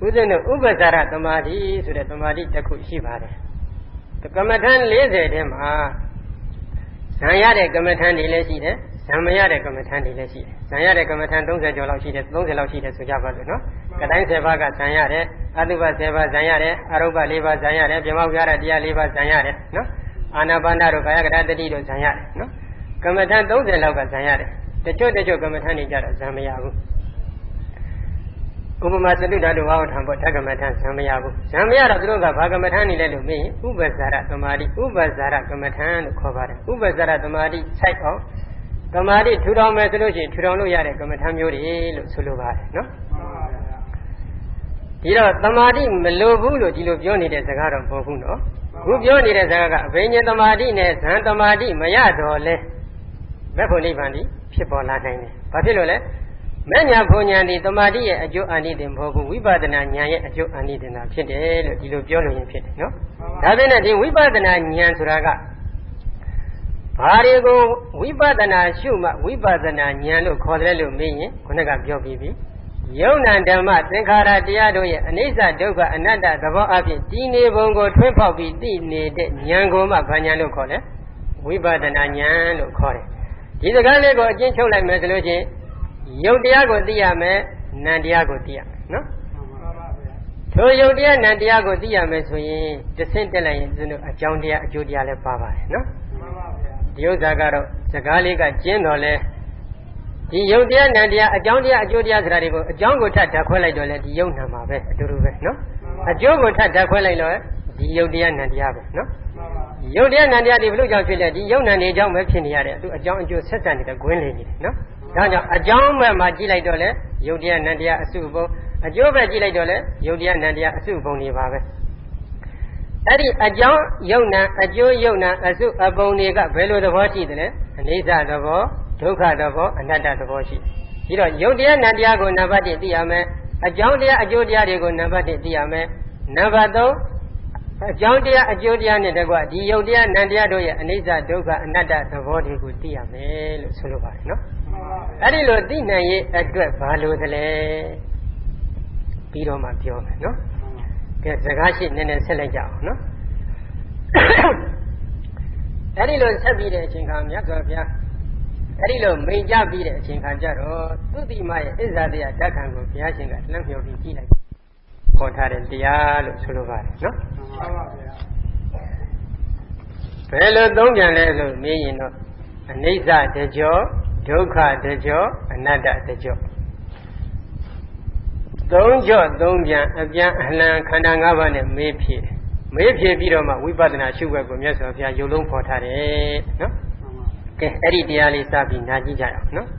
ဦးဇင်းတို့ဥပ္ပဇာရသမာဓိဆိုတဲ့သမာဓိတစ်ခုရှိပါတယ်ကမ္မထံ40ထဲမှာဇံရတဲ့ကမ္မထံတွေလည်းရှိတယ်ဇံမရတဲ့ကမ္မထံတွေလည်းရှိတယ်ဇံရတဲ့ကမ္မထံ30ကျော်လောက်ရှိတယ်30လောက်ရှိတယ်ဆိုကြပါစို့နော်ကတိုင်း10ပါးကဇံရတယ်အတုပ10ပါးဇံရတယ်အာရုပ4ပါးဇံရတယ်ပြမောက်ပြရတရား4ပါးဇံရတယ်နော်အာနာပါနတို့ကာယကတတတိတို့ဇံရတယ်နော်ကမ္မထံ30လောက်ကဇံရတယ်တချို့ကမ္မထံတွေကြတော့ဇံမရဘူးဥပမာသတုဓာတုဝါဝထံပေါ်ဓကမ္မထံဇံမရဘူးဇံမရတော့သူတို့ကဘာကမ္မထံနေလဲလို့မေးရင်ဥပ္ပဇာရသမာဓိဥပ္ပဇာရကမ္မထံလို့ခေါ်ပါတယ်ဥပ္ပဇာရသမာဓိစိုက်အောင်သမာဓိထူထောင်မယ်ဆိုလို့ရှိရင်ထူထောင်လို့ရတဲ့ကမ္မထံမျိုးတွေလို့ဆိုလိုပါတယ်နော်ဒီတော့သမာဓိမလိုဘူးလို့ဒီလိုပြောနေတဲ့စကားတော့မဟုတ်ဘူးနော်ခုပြောနေတဲ့စကားကအဘိညာဉ်သမာဓိနဲ့ဇံသမာဓိမရတော့လဲမဲ့ဖို့နိဗ္ဗာန်ဒီဖြစ်ပေါ်လာနိုင်တယ်ဘာဖြစ်လို့လဲမဲ့ညာဘုံညာဒီသမာဓိရဲ့အကျိုးအာနိသင်မဟုတ်ဘူးဝိပဿနာဉာဏ်ရဲ့အကျိုးအာနိသင်သာဖြစ်တယ်လို့ဒီလိုပြောလို့ရင်ဖြစ်တယ်နော်ဒါပေမဲ့ဒီဝိပဿနာဉာဏ်ဆိုတာကဘာတွေကိုဝိပဿနာရှုမှဝိပဿနာဉာဏ်လို့ခေါ်တယ်လို့မေးရင်ခုနကပြောပြီးပြီယုံနာဓမ္မသင်္ခါရတရားတို့ရဲ့အနိစ္စဒုက္ခအနတ္တသဘောအဖြစ်တည်နေပုံကိုထွန်းဖောက်ပြီးသိနေတဲ့ဉာဏ်ကိုမှဘာဉာဏ်လို့ခေါ်လဲဝိပဿနာဉာဏ်လို့ခေါ်တယ်ဒီစကားလေးကိုအကျဉ်းချုပ်လိုက်မယ်ဆိုလို့ချင်းယုတ်တရားကိုသိရမယ်နံတရားကိုသိရမယ်နော်ထိုယုတ်တရားနံတရားကိုသိရမယ်ဆိုရင်တစ်ဆင့်တက်လိုက်ရင်သူတို့အကြောင်းတရားအကျိုးတရားလည်းပါပါတယ်နော်ဒီဥစ္စာကတော့စကားလေးကကျင်းတော်လဲဒီယုတ်တရားနံတရားအကြောင်းတရားအကျိုးတရားဆိုတာတွေကိုအကြောင်းကိုထပ်ဓာတ်ခွဲလိုက်တော့လဲဒီယုတ်နံမှာပဲအတူတူပဲနော်အကျိုးကိုထပ်ဓာတ်ခွဲလိုက်တော့ဒီယုတ်တရားနံတရားပဲနော်ယုတ်တရားနံတရားဒီဘလို့ကြောင့်ဖြစ်လဲဒီယုတ်နံနေကြောင့်ပဲဖြစ်နေရတယ်သူအကြောင်းအကျိုးဆက်ဆက်နေတဲ့ဂွင်းလေးနေတယ်နော်ဒါကြောင့်အကြောင်းမဲ့မှာကြည့်လိုက်တော့လဲယုတ်တရားနံတရားအစုပုံအကျိုးပဲကြည့်လိုက်တော့လဲယုတ်တရားနံတရားအစုပုံနေပါပဲအဲ့ဒီအကြောင်းယုတ်နံအကျိုးယုတ်နံအစုအပုံတွေကဘယ်လိုသဘောရှိသလဲအနိစ္စသဘောဒုက္ခသဘောအနတ္တသဘောရှိပြီးတော့ယုတ်တရားနံတရားကိုနံပါတ်1သိရမယ်အကြောင်းတရားအကျိုးတရားတွေကိုနံပါတ်1သိရမယ်နံပါတ်3အကြောင်းတရားအကျိုးတရားနဲ့တကွဒီယုတ်တရားနံတရားတို့ရဲ့အနိစ္စဒုက္ခအနတ္တသဘောတွေကိုသိရမယ်လို့ဆိုလိုပါတယ်နော်အဲ့ဒီလိုသိနိုင်ရေးအတွက်ဘာလို့သလဲပြီးတော့မှပြောမယ်နော်ကဲစကားရှိနည်းနည်းဆက်လိုက်ကြအောင်နော်အဲ့ဒီလိုဆက်ပြီးတဲ့အချိန်ခါမြတ်စွာဘုရားအဲ့ဒီလိုမိန်ကြပြီးတဲ့အချိန်ခါကျတော့သုတိမရဲ့အစ္ဆာတရားဓာတ်ခံကိုဘုရားရှင်ကလှမ်းမြော်ပြီးကြည့်လိုက်ခေါ်ထားတဲ့တရားလို့ဆိုလိုပါတယ်နော်မှန်ပါဗျာဘယ်လိုသုံးပြန်လဲလို့မေးရင်တော့အနိစ္စတကြောဒုက္ခတကြောအနတ္တတကြောသုံးကြောသုံးပြန်အပြန်အလှန်ခန္ဓာ၅ပါးနဲ့မေးဖြေပြီးတော့မှဝိပဿနာရှုွက်ကိုမြတ်စွာဘုရားရုပ်လုံးဖော်ထားတယ်နော်ကဲအဲ့ဒီတရားလေးစပြီးနားကြည့်ကြရအောင်နော်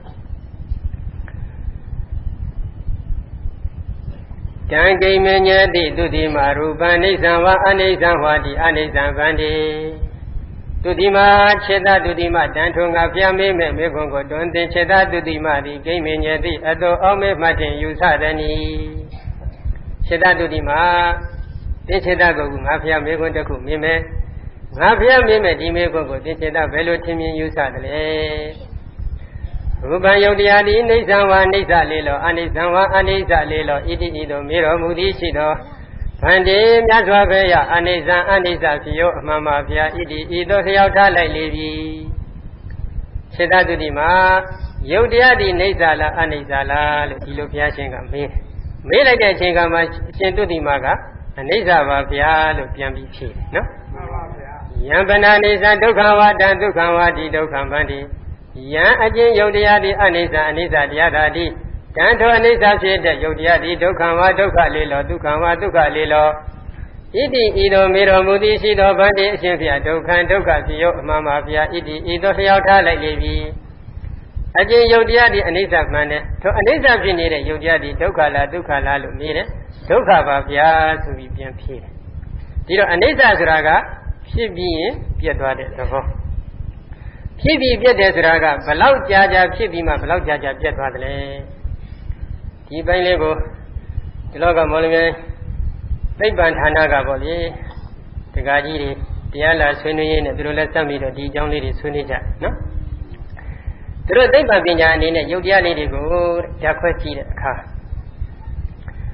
တံကိမညတိသုတိမရူပံအိဋ္ဌံဝါအနိဋ္ဌံဟောတိအနိဋ္ဌံဗန္တိသုတိမခြေတသုတိမတန်ထုံငါပြမေးမဲ့မေခွန်ကိုတွင်တင်ခြေတသုတိမသည်ကိမညတိအတောအောင်မေမှတ်တင်ယူဆသနီခြေတသုတိမတင်ခြေတကိုငါဖျားမေခွန်တစ်ခုမြင်မယ်ငါဖျားမေးမဲ့ဒီမေခွန်ကိုတင်ခြေတဘယ်လိုထင်မြင်ယူဆသလဲရူပံယုတ်တရားသည်အိဋ္ဌံဝါအိဋ္ဌလေးလောအနိဋ္ဌံဝါအနိဋ္ဌလေးလောဣတိဤသို့မေတော်မူသည်ရှိသောဗန္တိမြတ်စွာဘုရားအနိစ္စအနိစ္စဖြစ်ရောအမှန်ပါဗျာဣတိဤသို့လျှောက်ထားလိုက်လေပြီစေတသုတိမှာယုတ်တရားဒီအိဋ္ဌလားအနိစ္စလားလို့ဒီလိုဘုရားရှင်ကမေးလိုက်တဲ့အချိန်ကမှရှင်သုတိမှာကအနိစ္စပါဗျာလို့ပြန်ပြီးဖြေနော်မှန်ပါဗျာယံပနာနိစ္စဒုက္ခဝါတံဒုက္ခဝါတိဒုက္ခဗန္တိယံအကျဉ်ယုတ်တရားဒီအနိစ္စအနိစ္စတရားသာတိတန်ထောအနိစ္စဖြစ်တဲ့ယုတ်တရားဒီဒုက္ခဝါဒုက္ခလေးလောဒုက္ခဝါဒုက္ခလေးလောဣတိဤသို့မေတော်မူသည်ရှိသောဗန္တိအရှင်ဖျားဒုက္ခဒုက္ခဖြစ်ရောအမှန်ပါဗျာဣတိဤသို့လျှောက်ထားလိုက်လေပြီအကျဉ်ယုတ်တရားဒီအနိစ္စမှန်တယ်ထိုအနိစ္စဖြစ်နေတဲ့ယုတ်တရားဒီဒုက္ခလားဒုက္ခလားလို့မေးတယ်ဒုက္ခပါဗျာဆိုပြီးပြန်ဖြေတယ်ဒီတော့အနိစ္စဆိုတာကဖြစ်ပြီးရင်ပြတ်သွားတဲ့သဘောဖြစ်ပြီးပြတ်တယ်ဆိုတာကဘလောက်ကြာကြာဖြစ်ပြီးမှဘလောက်ကြာကြာပြတ်သွားတယ်လေဒီပိုင်းလေးကိုဒီလောကမော်လမြိုင်သိပ္ပံဌာနကပေါ့လေတက္ကကြီးတွေတရားလာဆွေးနွေးရင်းနဲ့သူတို့လည်းစက်ပြီးတော့ဒီအကြောင်းလေးတွေဆွေးနွေးကြနော်သူတို့သိပ္ပံပညာအနေနဲ့ယုတ်တရားလေးတွေကိုဓာတ်ခွဲကြည့်တဲ့အခါ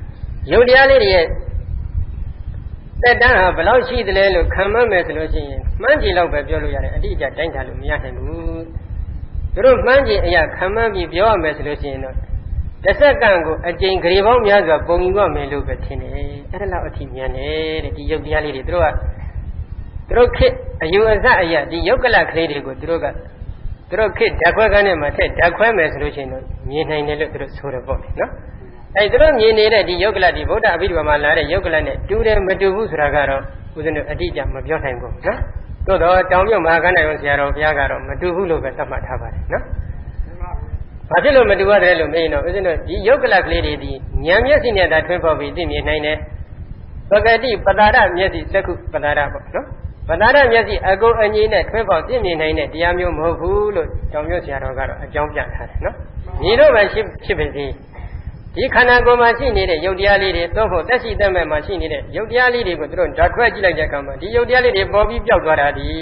ယုတ်တရားလေးတွေရဲ့တက်တန်းဟာဘယ်လောက်ရှိသလဲလို့ခံမှန်းမယ်ဆိုလို့ရှိရင်မှန်းကြည့်လောက်ပဲပြောလို့ရတယ်အတိအကျတိုင်းတာလို့မရနိုင်ဘူးသူတို့မှန်းကြည့်အရာခံမှန်းပြီးပြောရမယ်ဆိုလို့ရှိရင်တော့တစ်စက္ကန့်ကိုအကြိမ်ဂရေပေါင်းများစွာပုံယူရမယ်လို့ပဲထင်တယ်အဲ့ဒါလောက်အထိမြန်တယ်တဲ့ဒီယုတ်တရားလေးတွေသူတို့ခေတ်အယူအဆအရာဒီယုတ်ကလကလေးတွေကိုသူတို့ခေတ်ဓာတ်ခွဲခန်းထဲမှာထည့်ဓာတ်ခွဲမယ်ဆိုလို့ရှိရင်တော့မြင်နိုင်တယ်လို့သူတို့ဆိုတယ်ပေါ့နော်အဲ့သူတို့မြင်နေတဲ့ဒီယုတ်ကလဒီဗုဒ္ဓအဘိဓမ္မာမှာလာတဲ့ယုတ်ကလနဲ့တူတယ်မတူဘူးဆိုတာကတော့ဦးဇင်းတို့အတိအကျမပြောနိုင်ဘူးနော်သို့တော့တောင်မြုပ်မဟာကဏ္ဍရုံဆရာတော်ဘုရားကတော့မတူဘူးလို့ပဲသတ်မှတ်ထားပါတယ်နော်ဘာဖြစ်လို့မတူရတယ်လို့မေးရင်တော့ဦးဇင်းတို့ဒီယုတ်ကလကလေးတွေဒီဉာဏ်မျက်စိနဲ့သာထွန်းဖော်ပြီးသိမြင်နိုင်တယ်ပဂတိပတာရမျက်စိသက္ခုပတာရပေါ့နော်ပတာရမျက်စိအကုန်အညီနဲ့ထွန်းဖော်သိမြင်နိုင်တဲ့တရားမျိုးမဟုတ်ဘူးလို့တောင်မြုပ်ဆရာတော်ကတော့အကြောင်းပြထားတယ်နော်ညီတို့ပဲဖြစ်ပါစေဒီခန္ဓာကိုယ်မှာရှိနေတဲ့ယုတ်တရားလေးတွေသို့မဟုတ်သက်ရှိသက်မဲ့မှာရှိနေတဲ့ယုတ်တရားလေးတွေကိုသူတို့ဓာတ်ခွဲကြည့်လိုက်တဲ့အခါမှာဒီယုတ်တရားလေးတွေပေါ်ပြီးပျောက်သွားတာဒီ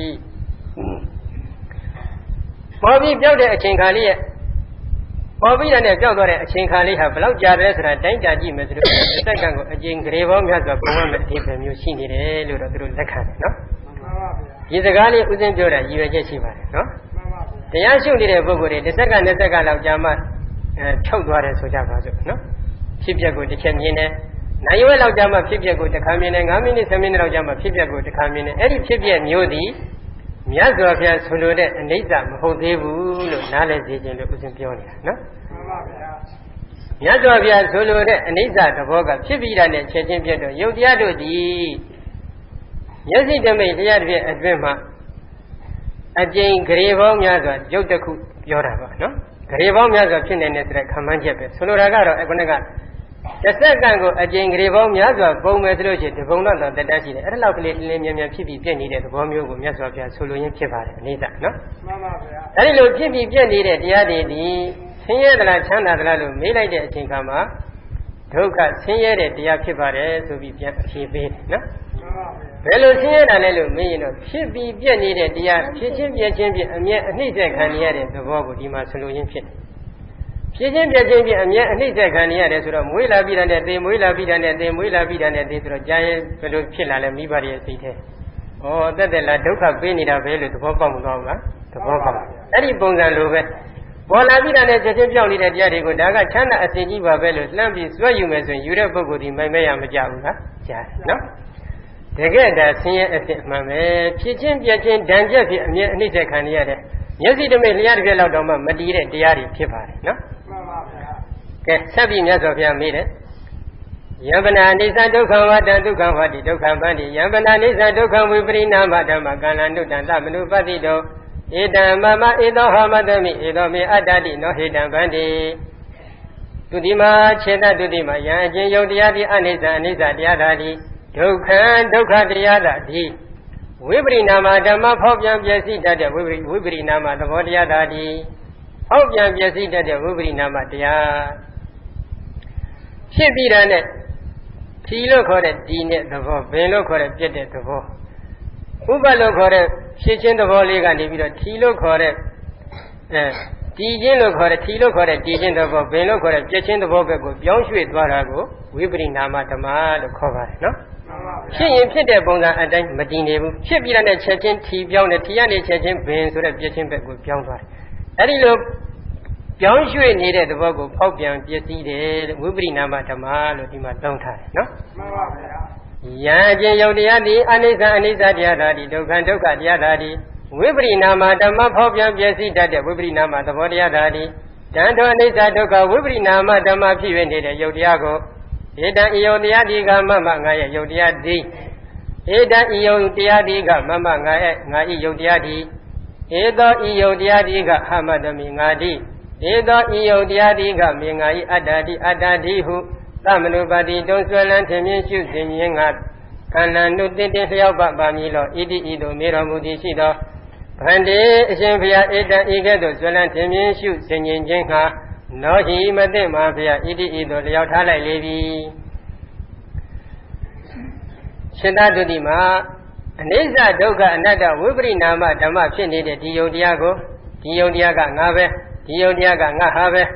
ပေါ်ပြီးပျောက်တဲ့အချိန်ခါလေးရဲ့ပေါ်ပြီးတဲ့ပျောက်သွားတဲ့အချိန်ခါလေးဟာဘယ်လောက်ကြာတယ်ဆိုတာတိုင်းတာကြည့်မယ်ဆိုတော့စက္ကန့်ကိုအချိန်ဂရေပေါင်းများစွာပုံမှန်မဲ့အသေးပဲမျိုးရှိနေတယ်လို့တော့သူတို့လက်ခံတယ်နော်ဒီစကားလေးဥစဉ်ပြောတာရည်ရွယ်ချက်ရှိပါတယ်နော်တရားရှုနေတဲ့ပုဂ္ဂိုလ်တွေတစ်စက္ကန့်နဲ့စက္ကန့်လောက်ကြာမှထုတ်သွားတယ်ဆိုကြပါစို့နော်ဖြစ်ပျက်ကိုတစ်ချက်မြင်တယ်နိုင်ဝဲလောက်ကြာမှဖြစ်ပျက်ကိုတစ်ခါမြင်တယ်9မိနစ်10မိနစ်လောက်ကြာမှဖြစ်ပျက်ကိုတစ်ခါမြင်တယ်အဲ့ဒီဖြစ်ပျက်မျိုးသည်မြတ်စွာဘုရားဆိုလိုတဲ့အနိစ္စမဟုတ်သေးဘူးလို့နားလည်စေခြင်းလို့ဦးဇင်းပြောနေတာနော်မှန်ပါဗျာမြတ်စွာဘုရားဆိုလိုတဲ့အနိစ္စသဘောကဖြစ်ပြီးတာနဲ့ချက်ချင်းပြတ်တော့ယုတ်တရားတို့သည်မျက်စိတမိတ်တရားတစ်ပြည့်အတွင်းမှာအကျဉ်းဂရေပေါင်းများစွာယုတ်တစ်ခုပြောတာပါနော်ဂရေပေါင်းများစွာဖြစ်နေတဲ့ဆိုတဲ့ခံမှန်းချက်ပဲဆိုလိုတာကတော့အခုနကတစ်စက္ကန့်ကိုအကျဉ်းဂရေပေါင်းများစွာပုံမယ်ဆိုလို့ရှိရင်ဒီပုံတော့တက်တန်းရှိတယ်အဲ့ဒါလောက်ကလေးလင်းမြန်မြန်ဖြစ်ပြီးပြည့်နေတဲ့သဘောမျိုးကိုမြတ်စွာဘုရားဆိုလိုရင်းဖြစ်ပါတယ်အနိစ္စနော်မှန်ပါဗျာအဲ့ဒီလိုဖြစ်ပြီးပြည့်နေတဲ့တရားတွေဒီဆင်းရဲသလားချမ်းသာသလားလို့မေးလိုက်တဲ့အချိန်ခါမှာဒုက္ခဆင်းရဲတဲ့တရားဖြစ်ပါတယ်ဆိုပြီးပြန်အဖြေပေးတယ်နော်ဘယ်လိုဆင်းရဲတာလဲလို့မေးရင်တော့ဖြစ်ပြီးပြည့်နေတဲ့တရားဖြစ်ချင်းပြည့်ချင်းပြည့်အမြဲအနှိမ့်ဆက်ခံရတဲ့သဘောကိုဒီမှာဆိုလိုရင်းဖြစ်တယ်ဖြစ်ချင်းပြည့်ချင်းပြည့်အမြဲအနှိမ့်ဆက်ခံရတယ်ဆိုတော့မွေးလာပြီးတဲ့သေမွေးလာပြီးတဲ့သေမွေးလာပြီးတဲ့သေဆိုတော့ကြာရင်ဘယ်လိုဖြစ်လာလဲမိဘရဲ့စိတ်ထဲဩတက်လာဒုက္ခပေးနေတာပဲလို့သဘောပေါက်မသွားဘူးလားသဘောပေါက်အဲ့ဒီပုံစံလိုပဲပေါ်လာပြီးတဲ့ချက်ချင်းပြောင်းနေတဲ့တရားတွေကိုဒါကချမ်းသာအစဉ်ကြီးပါပဲလို့လှမ်းပြီးစွဲယူမယ်ဆိုရင်ယူတဲ့ပုဂ္ဂိုလ်ဒီမိုင်မဲရမကြဘူးလားကြားတယ်နော်တကယ်ဒါဆင်းရဲအဖြစ်အမှန်ပဲဖြစ်ချင်းပြချင်းဒဏ်ချက်ဖြစ်အမြဲအနှိမ့်ဆက်ခံရတဲ့မျက်စိတမိတ်လျှားတစ်ပြက်လောက်တော့မှမတည်တဲ့တရားတွေဖြစ်ပါတယ်နော်မှန်ပါဗျာကဲဆက်ပြီးမြတ်စွာဘုရားမေးတယ်ယံပနာအိသဒုက္ခဝတ္တဒုက္ခဝတ္တိဒုက္ခပန္တိယံပနာအိသဒုက္ခဝိပရိနာမဓမ္မကာလနုတ္တံသမနုပတိတောဧတံမမဧသောဟမတမိဧသောမေအတ္တတိနောဟိတံဗန္တိသူတိမာခြေတတုတိမာယံအချင်းယုတ်တရားတိအနိစ္စအနိစ္စတရားသာတိဒုက္ခဒုက္ခတရားသာတိဝိပရိနာမဓမ္မဖောက်ပြန်ပျက်စီးတတ်တဲ့ဝိပရိနာမသဘောတရားသာတိဖောက်ပြန်ပျက်စီးတတ်တဲ့ဝိပရိနာမတရားဖြစ်ပြီးတာနဲ့ထီလို့ခေါ်တဲ့ဒီနဲ့သဘောဘင်လို့ခေါ်တဲ့ပြက်တဲ့သဘောဥပလို့ခေါ်တဲ့ဖြစ်ချင်းသဘောလေးကနေပြီးတော့ထီလို့ခေါ်တဲ့တီချင်းလို့ခေါ်တဲ့ထီလို့ခေါ်တဲ့တီချင်းသဘောဘင်လို့ခေါ်တဲ့ပြက်ချင်းသဘောဘက်ကိုပြောင်းရွှေ့သွားတာကိုဝိပရိနာမဓမ္မလို့ခေါ်ပါတယ်နော်ဖြစ်ရင်ဖြစ်တဲ့ပုံစံအတိုင်းမတည်နေဘူးဖြစ်ပြီးတဲ့ချက်ချင်းထီပြောင်းတယ်ထီကနေချက်ချင်းဘင်ဆိုတဲ့ပြက်ချင်းဘက်ကိုပြောင်းသွားတယ်အဲ့ဒီလိုပြောင်းရွှေ့နေတဲ့သဘောကိုဖောက်ပြန်ပြည့်စည်တယ်လို့ဝိပရိနာမဓမ္မလို့ဒီမှာသုံးထားတယ်နော်မှန်ပါဗျာယံအချင်းယုတ်တရားသည်အနိစ္စအနိစ္စတရားသာသည်ဒုက္ခဒုက္ခတရားသာသည်ဝိပရိနာမဓမ္မဖောက်ပြန်ပြည့်စည်တတ်တဲ့ဝိပရိနာမသဘောတရားသာသည်တန်တော်အနိစ္စဒုက္ခဝိပရိနာမဓမ္မဖြစ်၍နေတဲ့ယုတ်တရားကိုဧတံဤယုတ်တရားဒီကမမငါရဲ့ယုတ်တရားဒီဧတံဤယုတ်တရားဒီကမမငါရဲ့ငါဤယုတ်တရားဒီဧသောဤယုတ်တရားဒီကဟမတမိငါဒီဧသောဤယုတ်တရားဒီကမေငါဤအတ္တတိအတ္တတိဟုသမနုပါတိတုံဆွဲလန်းထင်မြင်ရှုစဉ်မြင်ငါခန္ဓာနုတင်တင်လျောက်ပပါမည်လောဣတိဤသို့မေတော်မူသည်ရှိသောဗန္တိအရှင်ဘုရားဧတံဤကဲ့သို့ဆွဲလန်းထင်မြင်ရှုစဉ်မြင်ခြင်းဟာနောဟိမသိမှာဘုရားဣတိဤသို့လျောက်ထားလိုက်လေပြီရှင်သာတုတိမှာအနိစ္စဒုက္ခအနတ္တဝိပရိနာမဓမ္မဖြစ်နေတဲ့ဒီယုတ်တရားကိုဒီယုတ်တရားကငါပဲဒီယုတ်တရားကငါဟာပဲ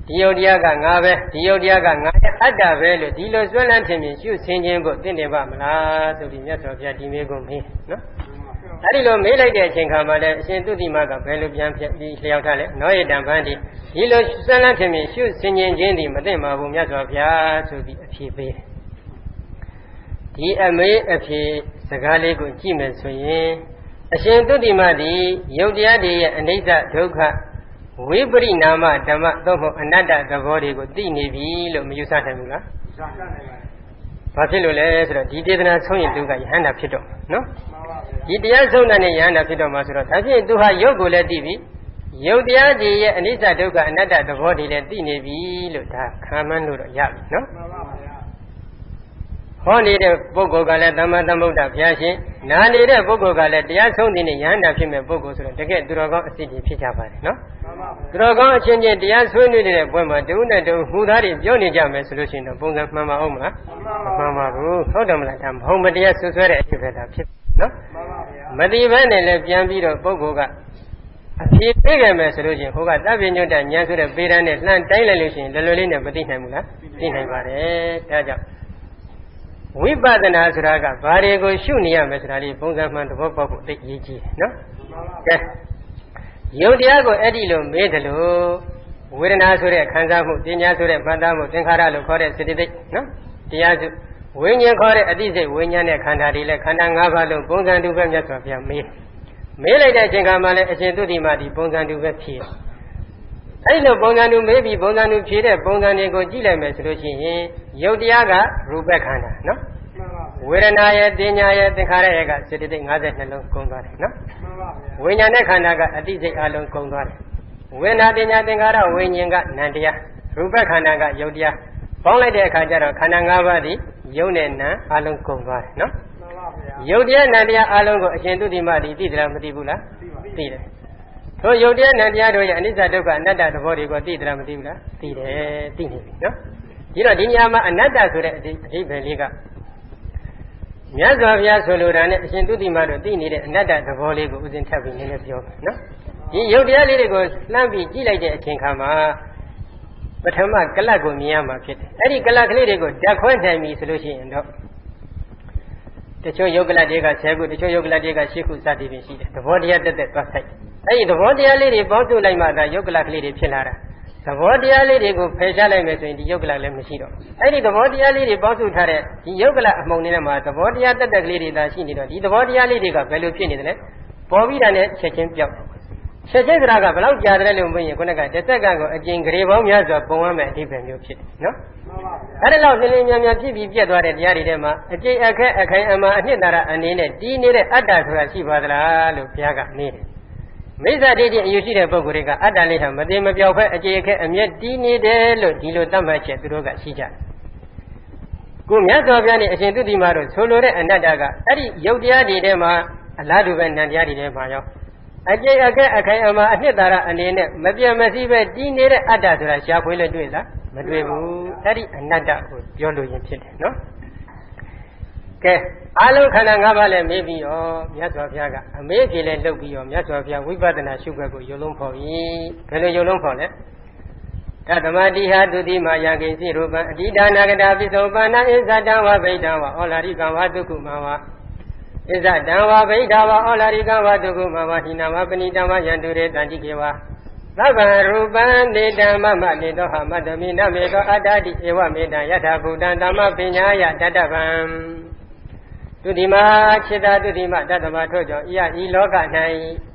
ဒီယုတ်တရားကငါပဲဒီယုတ်တရားကငါရဲ့အတ္တပဲလို့ဒီလိုစွန့်လန်းခြင်းဖြင့်ရှုဆင်ခြင်းဖို့သင့်တယ်ပါမလားဆိုပြီးမြတ်စွာဘုရားဒီမေးခွန်းမေးနော်အဲဒီလိုမေးလိုက်တဲ့အချိန်ခါမှာလည်းအရှင်သုတိမကဘယ်လိုပြန်ဖြစ်ပြီးလျှောက်ထားလဲနောယတံဗန္တိဒီလိုစွန့်လန်းခြင်းဖြင့်ရှုဆင်ခြင်းသည်မသင့်ပါဘူးမြတ်စွာဘုရားဆိုပြီးအဖြေပေးဒီအမေးအဖြေစကားလေးကိုကြည့်မယ်ဆိုရင်အရှင်သုတိမသည်ယုတ်တရားတွေရဲ့အနိစ္စဒုက္ခဝိပရိနာမဓမ္မသို့မဟုတ်အနတ္တသဘောတွေကိုသိနေပြီလို့မယူဆနိုင်ဘူးလားယူဆနိုင်ပါတယ်။ဘာဖြစ်လို့လဲဆိုတော့ဒီဒေသနာဆုံးရင်သူကယဟန္တာဖြစ်တော့နော်။ဒီတရားဆုံးတဲ့ယဟန္တာဖြစ်တော့မှာဆိုတော့ဒါဖြင့်သူဟာယုတ်ကိုလည်းသိပြီယုတ်တရားကြီးရဲ့အနိစ္စဒုက္ခအနတ္တသဘောတွေလည်းသိနေပြီလို့ဒါခံမှန်းလို့တော့ရပြီနော်။ဟောနေတဲ့ပုဂ္ဂိုလ်ကလည်းသမ္မာသမ္ဗုဒ္ဓဘုရားရှင်နာနေတဲ့ပုဂ္ဂိုလ်ကလည်းတရားဆုံးတဲ့ယဟန္တာဖြစ်မဲ့ပုဂ္ဂိုလ်ဆိုတော့တကယ်သူတော်ကောင်းအစစ်ကြီးဖြစ်ကြပါတယ်နော်သူတော်ကောင်းအချင်းချင်းတရားဆွေးနွေးနေတဲ့ဘွဲမှာတူနဲ့တူဟူသားတွေပြောနေကြမယ်ဆိုလို့ရှိရင်တော့ပုံစံမှန်ပါအောင်မလားမှန်ပါဘူးဟုတ်တယ်မလားဒါမဟုတ်မတရားဆွဆွဲတဲ့အဖြစ်ပဲဒါဖြစ်နော်မတိဘဲနဲ့လည်းပြန်ပြီးတော့ပုဂ္ဂိုလ်ကအဖြေပေးကြမယ်ဆိုလို့ရှိရင်ဟိုကသဗ္ဗညုတ္တဉာဏ်ဆိုတဲ့ပေရန်နဲ့လှမ်းတိုင်းလိုက်လို့ရှိရင်လွယ်လွယ်လေးနဲ့မသိနိုင်ဘူးလားသိနိုင်ပါတယ်ဒါကြောင့်ဝိပဿနာဆိုတာကဘာတွေကိုရှုနေရမယ်ဆိုတာလေးပုံစံမှန်သဘောပေါက်ဖို့သိအရေးကြီးတယ်နော်ကဲယုတ်တရားကိုအဲ့ဒီလိုမေးတယ်လို့ဝေဒနာဆိုတဲ့ခံစားမှုပညာဆိုတဲ့မှတ်သားမှုသင်္ခါရလို့ခေါ်တဲ့စေတသိက်နော်တရားစုဝိညာဉ်ခေါ်တဲ့အတိစိတ်ဝိညာဉ်နဲ့ခန္ဓာတွေလည်းခန္ဓာ၅ပါးလုံးပုံစံတူပဲမြတ်စွာဘုရားမေးလိုက်တဲ့အချိန်ကမှလည်းအရှင်သုတိမဒီပုံစံတူပဲဖြေအဲ့လိုပုံစံတူမေးပြီးပုံစံတူဖြေတဲ့ပုံစံတွေကိုကြည့်လိုက်မယ်ဆိုလို့ရှိရင်ယုတ်တရားကရူပခန္ဓာနော်ဝေဒနာရဲ့ပညာရဲ့သင်္ခါရရဲ့ကစေတသိက်52လုံးကုန်သွားတယ်နော်ဝိညာဉ်နဲ့ခန္ဓာကအတိစိတ်အလုံးကုန်သွားတယ်ဝေဒနာပညာသင်္ခါရဝိညာဉ်ကနံတရားရူပခန္ဓာကယုတ်တရားပေါင်းလိုက်တဲ့အခါကျတော့ခန္ဓာ၅ပါးသည်ယုတ်နဲ့နံအလုံးကုန်သွားတယ်နော်ယုတ်တရားနံတရားအလုံးကိုအရှင်သုတိမသည်သိတယ်လားမသိဘူးလားသိတယ်ထိုယုတ်တရားနံတရားတို့ရဲ့အနိစ္စဒုက္ခအနတ္တသဘောတွေကိုသိတယ်လားမသိဘူးလားသိတယ်သိနေပြီနော်ဒီတော့ဒီညမှာအနတ္တဆိုတဲ့အဓိပ္ပာယ်လေးကမြတ်စွာဘုရားဆိုလိုတာနဲ့အရှင်သုတိမတို့သိနေတဲ့အနတ္တသဘောလေးကိုဥစဉ်ထပ်ပြီးနည်းနည်းပြောမယ်နော်ဒီယုတ်တရားလေးတွေကိုလှမ်းပြီးကြည့်လိုက်တဲ့အချိန်ခါမှာပထမကလတ်ကိုမြင်ရမှာဖြစ်တယ်အဲ့ဒီကလတ်ကလေးတွေကိုဓာတ်ခွဲနိုင်ပြီဆိုလို့ရှိရင်တော့တချို့ယုတ်ကလတ်တွေက10ခုတချို့ယုတ်ကလတ်တွေက10ခုစသည်ဖြင့်ရှိတယ်သဘောတရားတက်တက်သွားဆိုင်အဲ့ဒီသဘောတရားလေးတွေပေါင်းစုလိုက်မှသာယုတ်ကလတ်ကလေးတွေဖြစ်လာတာသဘောတရားလေးတွေကိုဖယ်ရှားလိုက်မယ်ဆိုရင်ဒီယုတ်ကလတ်လည်းမရှိတော့အဲ့ဒီသဘောတရားလေးတွေပေါင်းစုထားတဲ့ဒီယုတ်ကလတ်အမှုန်နဲ့မှာသဘောတရားတက်တက်ကလေးတွေသာရှိနေတော့ဒီသဘောတရားလေးတွေကဘယ်လိုဖြစ်နေတယ်လဲပေါ်ပြီးတာနဲ့ချက်ချင်းပြောက်ချက်ချင်းစရာကဘယ်လောက်ကြာတယ်လို့မင်းရင်ခုနကတစ်စက္ကန့်ကိုအကျဉ်းဂရေပေါင်းများစွာပုံရမယ်အဓိပ္ပာယ်မျိုးဖြစ်တယ်နော်အဲ့ဒါလောက်လင်းလင်းမြန်မြန်ဖြစ်ပြီးပြတ်သွားတဲ့တရားတွေထဲမှာအကျဉ်းအခက်အခိုင်အမာအနှစ်သာရအနေနဲ့တီးနေတဲ့အတ္တဆိုတာရှိပါသလားလို့ဘုရားကနေတယ်မိစ္ဆာဒိဋ္ဌိအယူရှိတဲ့ပုဂ္ဂိုလ်တွေကအတ္တလေးဟာမသိမပြောက်ဖက်အကျေအခက်အမျက်တီးနေတယ်လို့ဒီလိုသတ်မှတ်ချက်သူတို့ကရှိကြတယ်။ကိုမြတ်စွာဘုရားနဲ့အရှင်သုတိမတို့ဆိုလိုတဲ့အနတ္တကအဲ့ဒီယုတ်တရားတွေထဲမှာအလားတူပဲနံတရားတွေထဲမှာရောအကျေအခက်အခိုင်အမာအနှစ်သာရအနေနဲ့မပြတ်မစည်းပဲတီးနေတဲ့အတ္တဆိုတာရှားခွေးလည်းတွေ့လားမတွေ့ဘူး။အဲ့ဒီအနတ္တကိုပြောလို့ရင်ဖြစ်တယ်နော်။ကဲအလုံးခန္ဓာ၅ပါးလည်းမေးပြီးရောမြတ်စွာဘုရားကအမေးဖြေလည်းလုပ်ပြီးရောမြတ်စွာဘုရားဝိပဿနာရှုခွက်ကိုယုံလုံးဖော်ပြီဘယ်လိုယုံလုံးဖော်လဲတသမတိဟာတုတိမာယကိစီရူပံအတိဒါနာကတာပိသောပါဏဣဇတံဝဗိဒံဝဩလာရိကံဝဒုက္ခမဝဣဇတံဝဗိဒာဝဩလာရိကံဝဒုက္ခမဝဟိနဝပဏိတံဝယန္တုရေတန္တိကေဝသဗ္ဗရူပံနေတံမမနေသောဟမတ္တမိနမေသောအတ္တတိဧဝမေတံယထာဘုဒ္ဓံဓမ္မပညာယတတ္တဗံတုတိမာจิตတုတိမာတတ္တမထို့ကြောင့်ဤလောက၌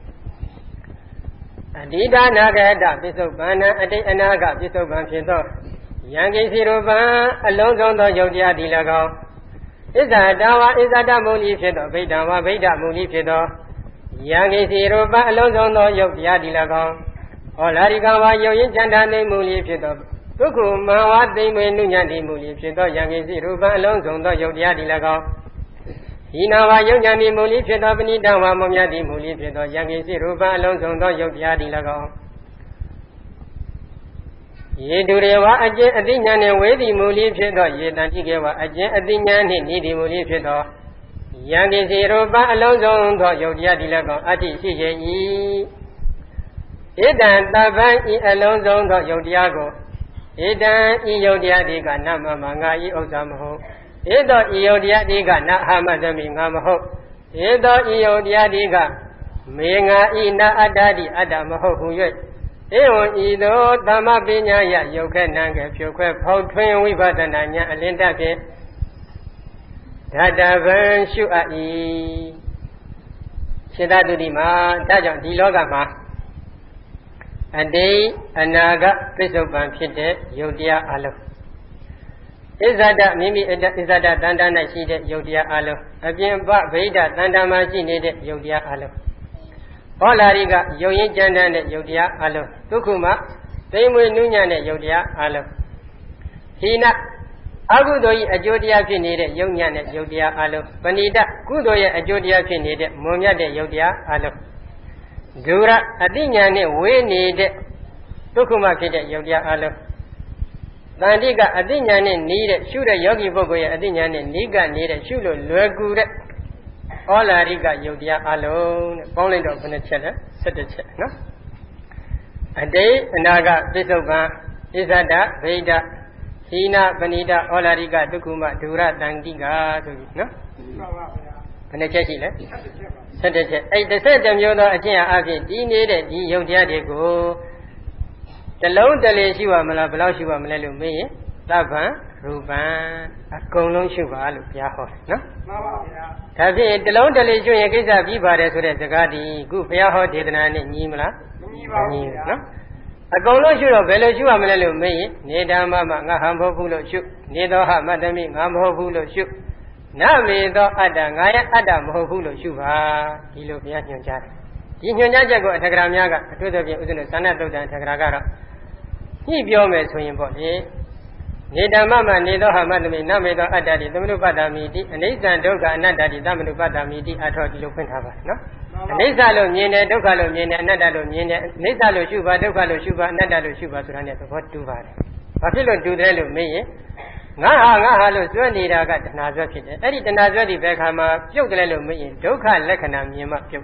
အတိဒါနာကတပစ္စုပန်အတိတ်အနာကပစ္စုပန်ဖြစ်သောယံကိစီရူပံအလုံးစုံသောယုတ်တရားဒီ၎င်းဣဇာတဝါဣဇာတမုန်ကြီးဖြစ်သောဗိဒ္ဓဝါဗိဒ္ဓမုန်ကြီးဖြစ်သောယံကိစီရူပံအလုံးစုံသောယုတ်တရားဒီ၎င်းဩလာရိကဝါယုတ်ရင်ချမ်းသာနေမူလီဖြစ်သောဒုက္ခမဝသိမ့်မွေနုညံ့တိမူလီဖြစ်သောယံကိစီရူပံအလုံးစုံသောယုတ်တရားဒီ၎င်းဤနာဝယုံညာတိမူလီဖြစ်သောပဏိတံဝါမမြတ်တိမူလီဖြစ်သောယံကိစီရူပံအလုံးစုံသောယုတ်တရားဒီ၎င်းယေတုရေဝအကျဉ်အသိဉာဏ်နှင့်ဝေတိမူလီဖြစ်သောယေတံတိကေဝအကျဉ်အသိဉာဏ်နှင့်နိတိမူလီဖြစ်သောယံကိစီရူပံအလုံးစုံသောယုတ်တရားဒီ၎င်းအတ္တိရှိခြင်း၏ဣဒံတပ္ပံဤအလုံးစုံသောယုတ်တရားကို Edan Iyodiadika Nama Mangai Osamaho. Edo Iyodiadika Nahamadami Namaho. Edo Iyodiadika Menga Ina Adadi Adamaho Huye. Eon Ido Dama Binya Yokananga Pukwe Potwin Vivadananya Alindake. Dadavan Shuai Shidadudima Dajan Dilogama a day Anaga Pisoban Pite Yodia Alo Izada Mimi Izada Dandana Shide Yodia Alo Again Ba Veda Dandama Jinede Yodia Alo Olariga Yoyin Janda Yodia Alo Tukuma Demu Nunya Yodia Alo Hina Agudoi Ajodia Pinede Yonya Yodia Alo Panida Kudoya Ajodia Pinede Mumia de Yodia Alo Dura Adinyane we need Tukuma Kide Yodia Alo Landiga Adinyane needed shoot a yogi bogoya Adinyane Niga needed shoot a lugure Ola Riga Yodia alone, falling up in a cheddar, set a check, no? A day Naga Bisoba Izada Veda Hina Vanida Ola Riga Tukuma Dura Dangiga no? And a chechile. Set a check. The second Yoda Ajia Avi, D needed the Yodia de go. The loan delay Shiva Malabla Shiva Malumi, Lava, Ruban, a Kolon Shiva, Yaho, no? Tavi, the loan delay Julia Giza Viva, the Gadi, good Yaho, Didan, Nimla, no? A Kolon Shiva, Velo Shiva Malumi, Neda Mama, Nahambo Pulo Shuk, Nedo Madame, Nambo Pulo Shuk. Now me do Adam, Adam Hopulo Shuva, Kilo Pian Jat. In Yajago at Tagramaga, to the Sanato and Tagragara. He biome swing body. Neda Mama, Nedo Hamadami, Namedo Adadi, Domino Badamidi, and Nathan Doga, and Nadadi, Domino Badamidi, I thought you couldn't have, no? Nazalo Mine, Dogalo Mine, Nadalo Mine, Nazalo Shuba, Dogalo Shuba, Nadalo Shuba, what do I? Papilo do the me. Naha, Swani, I got the Nazaki. Eddie the Nazari Beckham, Jogalo me, Doka Lekanam, Yama Jog.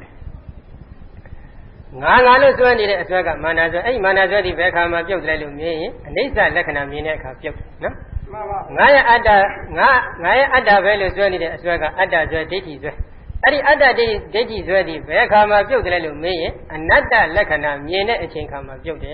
Nangalo Swani, a Swaga, Manaza, a Manazari Beckham, Jogalo me, and Nisa Lekanam Mineka Jog, no? Naya Ada Velo Swani, a Swaga, Ada Zedis. Eddie Ada Dedis ready, Beckham, Jogalo me, and Nada Lekanam, Yene, a chinkam of Jog.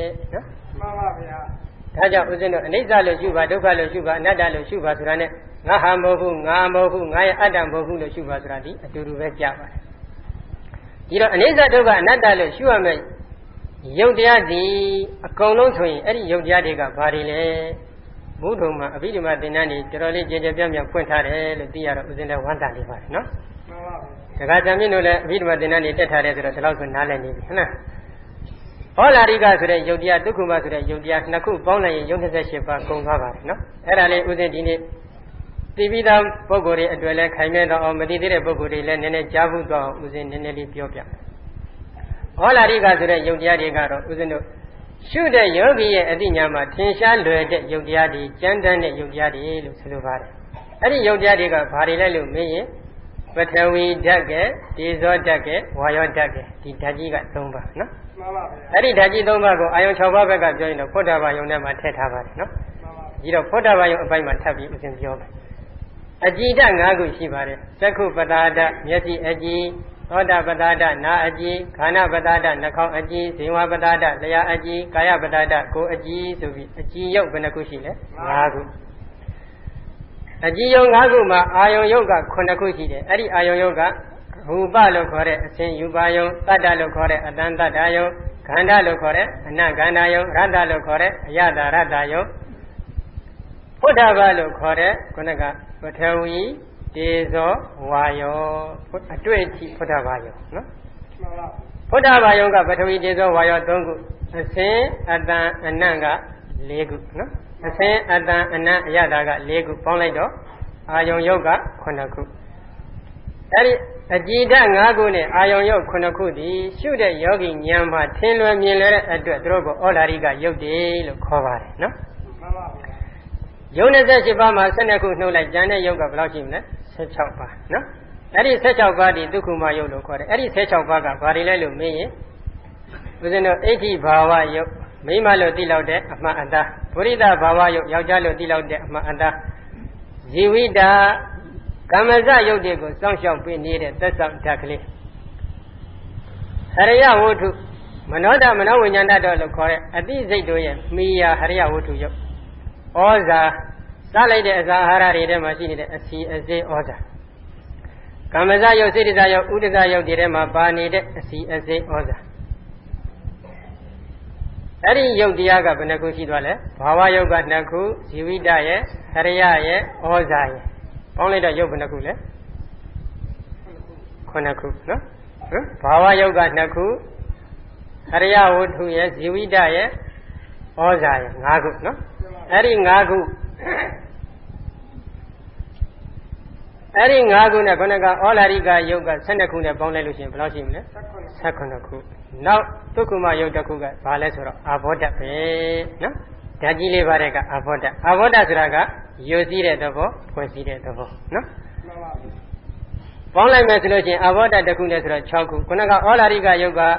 Taja Uzino, Nizalo Shuba, Dokalo Shuba, Nadalo Shuba Surane, Nahamohu, Namohu, Naya Adam Bohu, Shuba Suradi, Turu Java. You know, Niza Doga, Nadalo Shuame, Yodiadi, a colon twin, Eddie Yodiadiga, Parile, Buduma, Abidima Dinani, Teroli, Jajam, Puentare, Dia Uzina, one time, no? The Gazamino, Vidma Dinani, Tetare, the Lausan Nalani, all Ariga today, Yodia, Dukuma today, Yodia, Naku, Bona, Yonisha, Kongava, no? Erale Udini, Divida, Bogori, Adwele, Kaimeda, or Medina Bogori, Nene Javu, Uzin, Nene Ethiopia. All Ariga today, Yodia, Uzino. Should a Yogi Adinyama, Tinshan, Yodiadi, Jandan, Yodiadi, Lusuvari. Adi Yodiadiga, Parilelu, me, but we dagge, Dizo dagge, Wayo dagge, the Tajiga Tumba, no? Eddie Daji Domago, I am Chabaga joined a Potava, you never tetava, no? You know, Potava by my tabby is in job. A Jida Nagu Shibare, Saku Badada, Yeti Aji, Oda Badada, Na Aji, Kana Badada, Nakau Aji, Sima Badada, Laya Aji, Kaya Badada, Go Aji, Subi, Aji Yok Benakushile, Nagu. Aji Young Aguma, Ayon Yoga, Konakushi, Eddie Ayon Yoga. Ubalo Kore, Saint Ubayo, Tadalo Kore, Adanda Dayo, Kandalo Kore, Anaganayo, Radalo Kore, Yada Radayo, Podavalo Kore, Konaga, Potawi, Dezo, Wayo, a 20 Podavayo, no? Podavayo, Potawi, Dezo, Wayo, Dongu, a Saint Adan Ananga, Legu, no? A Saint Adan Ana Yadaga, Legu, Ponledo, Ayon Yoga, Konaku. A Jida Nagune, Ayon Konakudi, shoot a yogi Yamba, Tinlo Miller at the Drogo, Olariga, Yodi, Lokovar, no? Jonas Shibama, Senaku, no like Jana Yoga Blashim, such out, no? That is such a body, Dukuma Yolo, that is such a baga, Barilelu me, within 80 Bawa, မိမလို့တိလောက်တဲ့အမှန်အတားပုရိသဘာဝယုတ်ယောက်ျားလို့တိလောက်တဲ့အမှန်အတားဇီဝိတာကမ္မဇယုတ်တွေကိုစောင့်ရှောက်ပေးနေတဲ့သက်ဆောင်ဓာတ်ကလေးဟရိယဝတ္ထုမနောတမနောဝိညာဏတော်လို့ခေါ်တဲ့အတိစိတ်တို့ရဲ့မိယာဟရိယဝတ္ထုယုတ်ဩဇာစားလိုက်တဲ့အစာအာဟာရတွေထဲမှာရှိနေတဲ့အစီအစေးဩဇာကမ္မဇယုတ်စိတ္တဇယုတ်ဥဒ္ဒဇယုတ်တွေထဲမှာပါနေတဲ့အစီအစေးဩဇာအဲ့ဒီယုတ်တရားကဘယ်နှခုရှိသွားလဲဘာဝယုတ်က2ခုဇီဝိတရဲ့ဟရိယရဲ့ဩဇာရဲ့ပေါင်းလိုက်တော့ယုတ်ဘယ်နှခုလဲ9ခုနော်ဘာဝယုတ်က2ခုဟရိယဝတ္ထုရဲ့ဇီဝိတရဲ့ဩဇာရဲ့5ခုနော်အဲ့ဒီ5ခုနဲ့ခொနကဩလာရိကယုတ်က12ခုနဲ့ပေါင်းလိုက်လို့ရှိရင်ဘယ်လောက်ရှိမလဲ18ခုနောက်သုက္ကုမယုတ်တစ်ခုကဘာလဲဆိုတော့အာဘောဓပဲနော်ဓာတ်ကြီးလေးပါတဲ့ကအာဘောဓဆိုတာကယုတ်စည်းတဲ့သဘောဖွဲ့စည်းတဲ့သဘောနော်ပေါင်းလိုက်မယ်ဆိုလို့ရှိရင်အာဘောဓတစ်ခုနဲ့ဆိုတော့6ခုခொနကဩလာရိကယုတ်က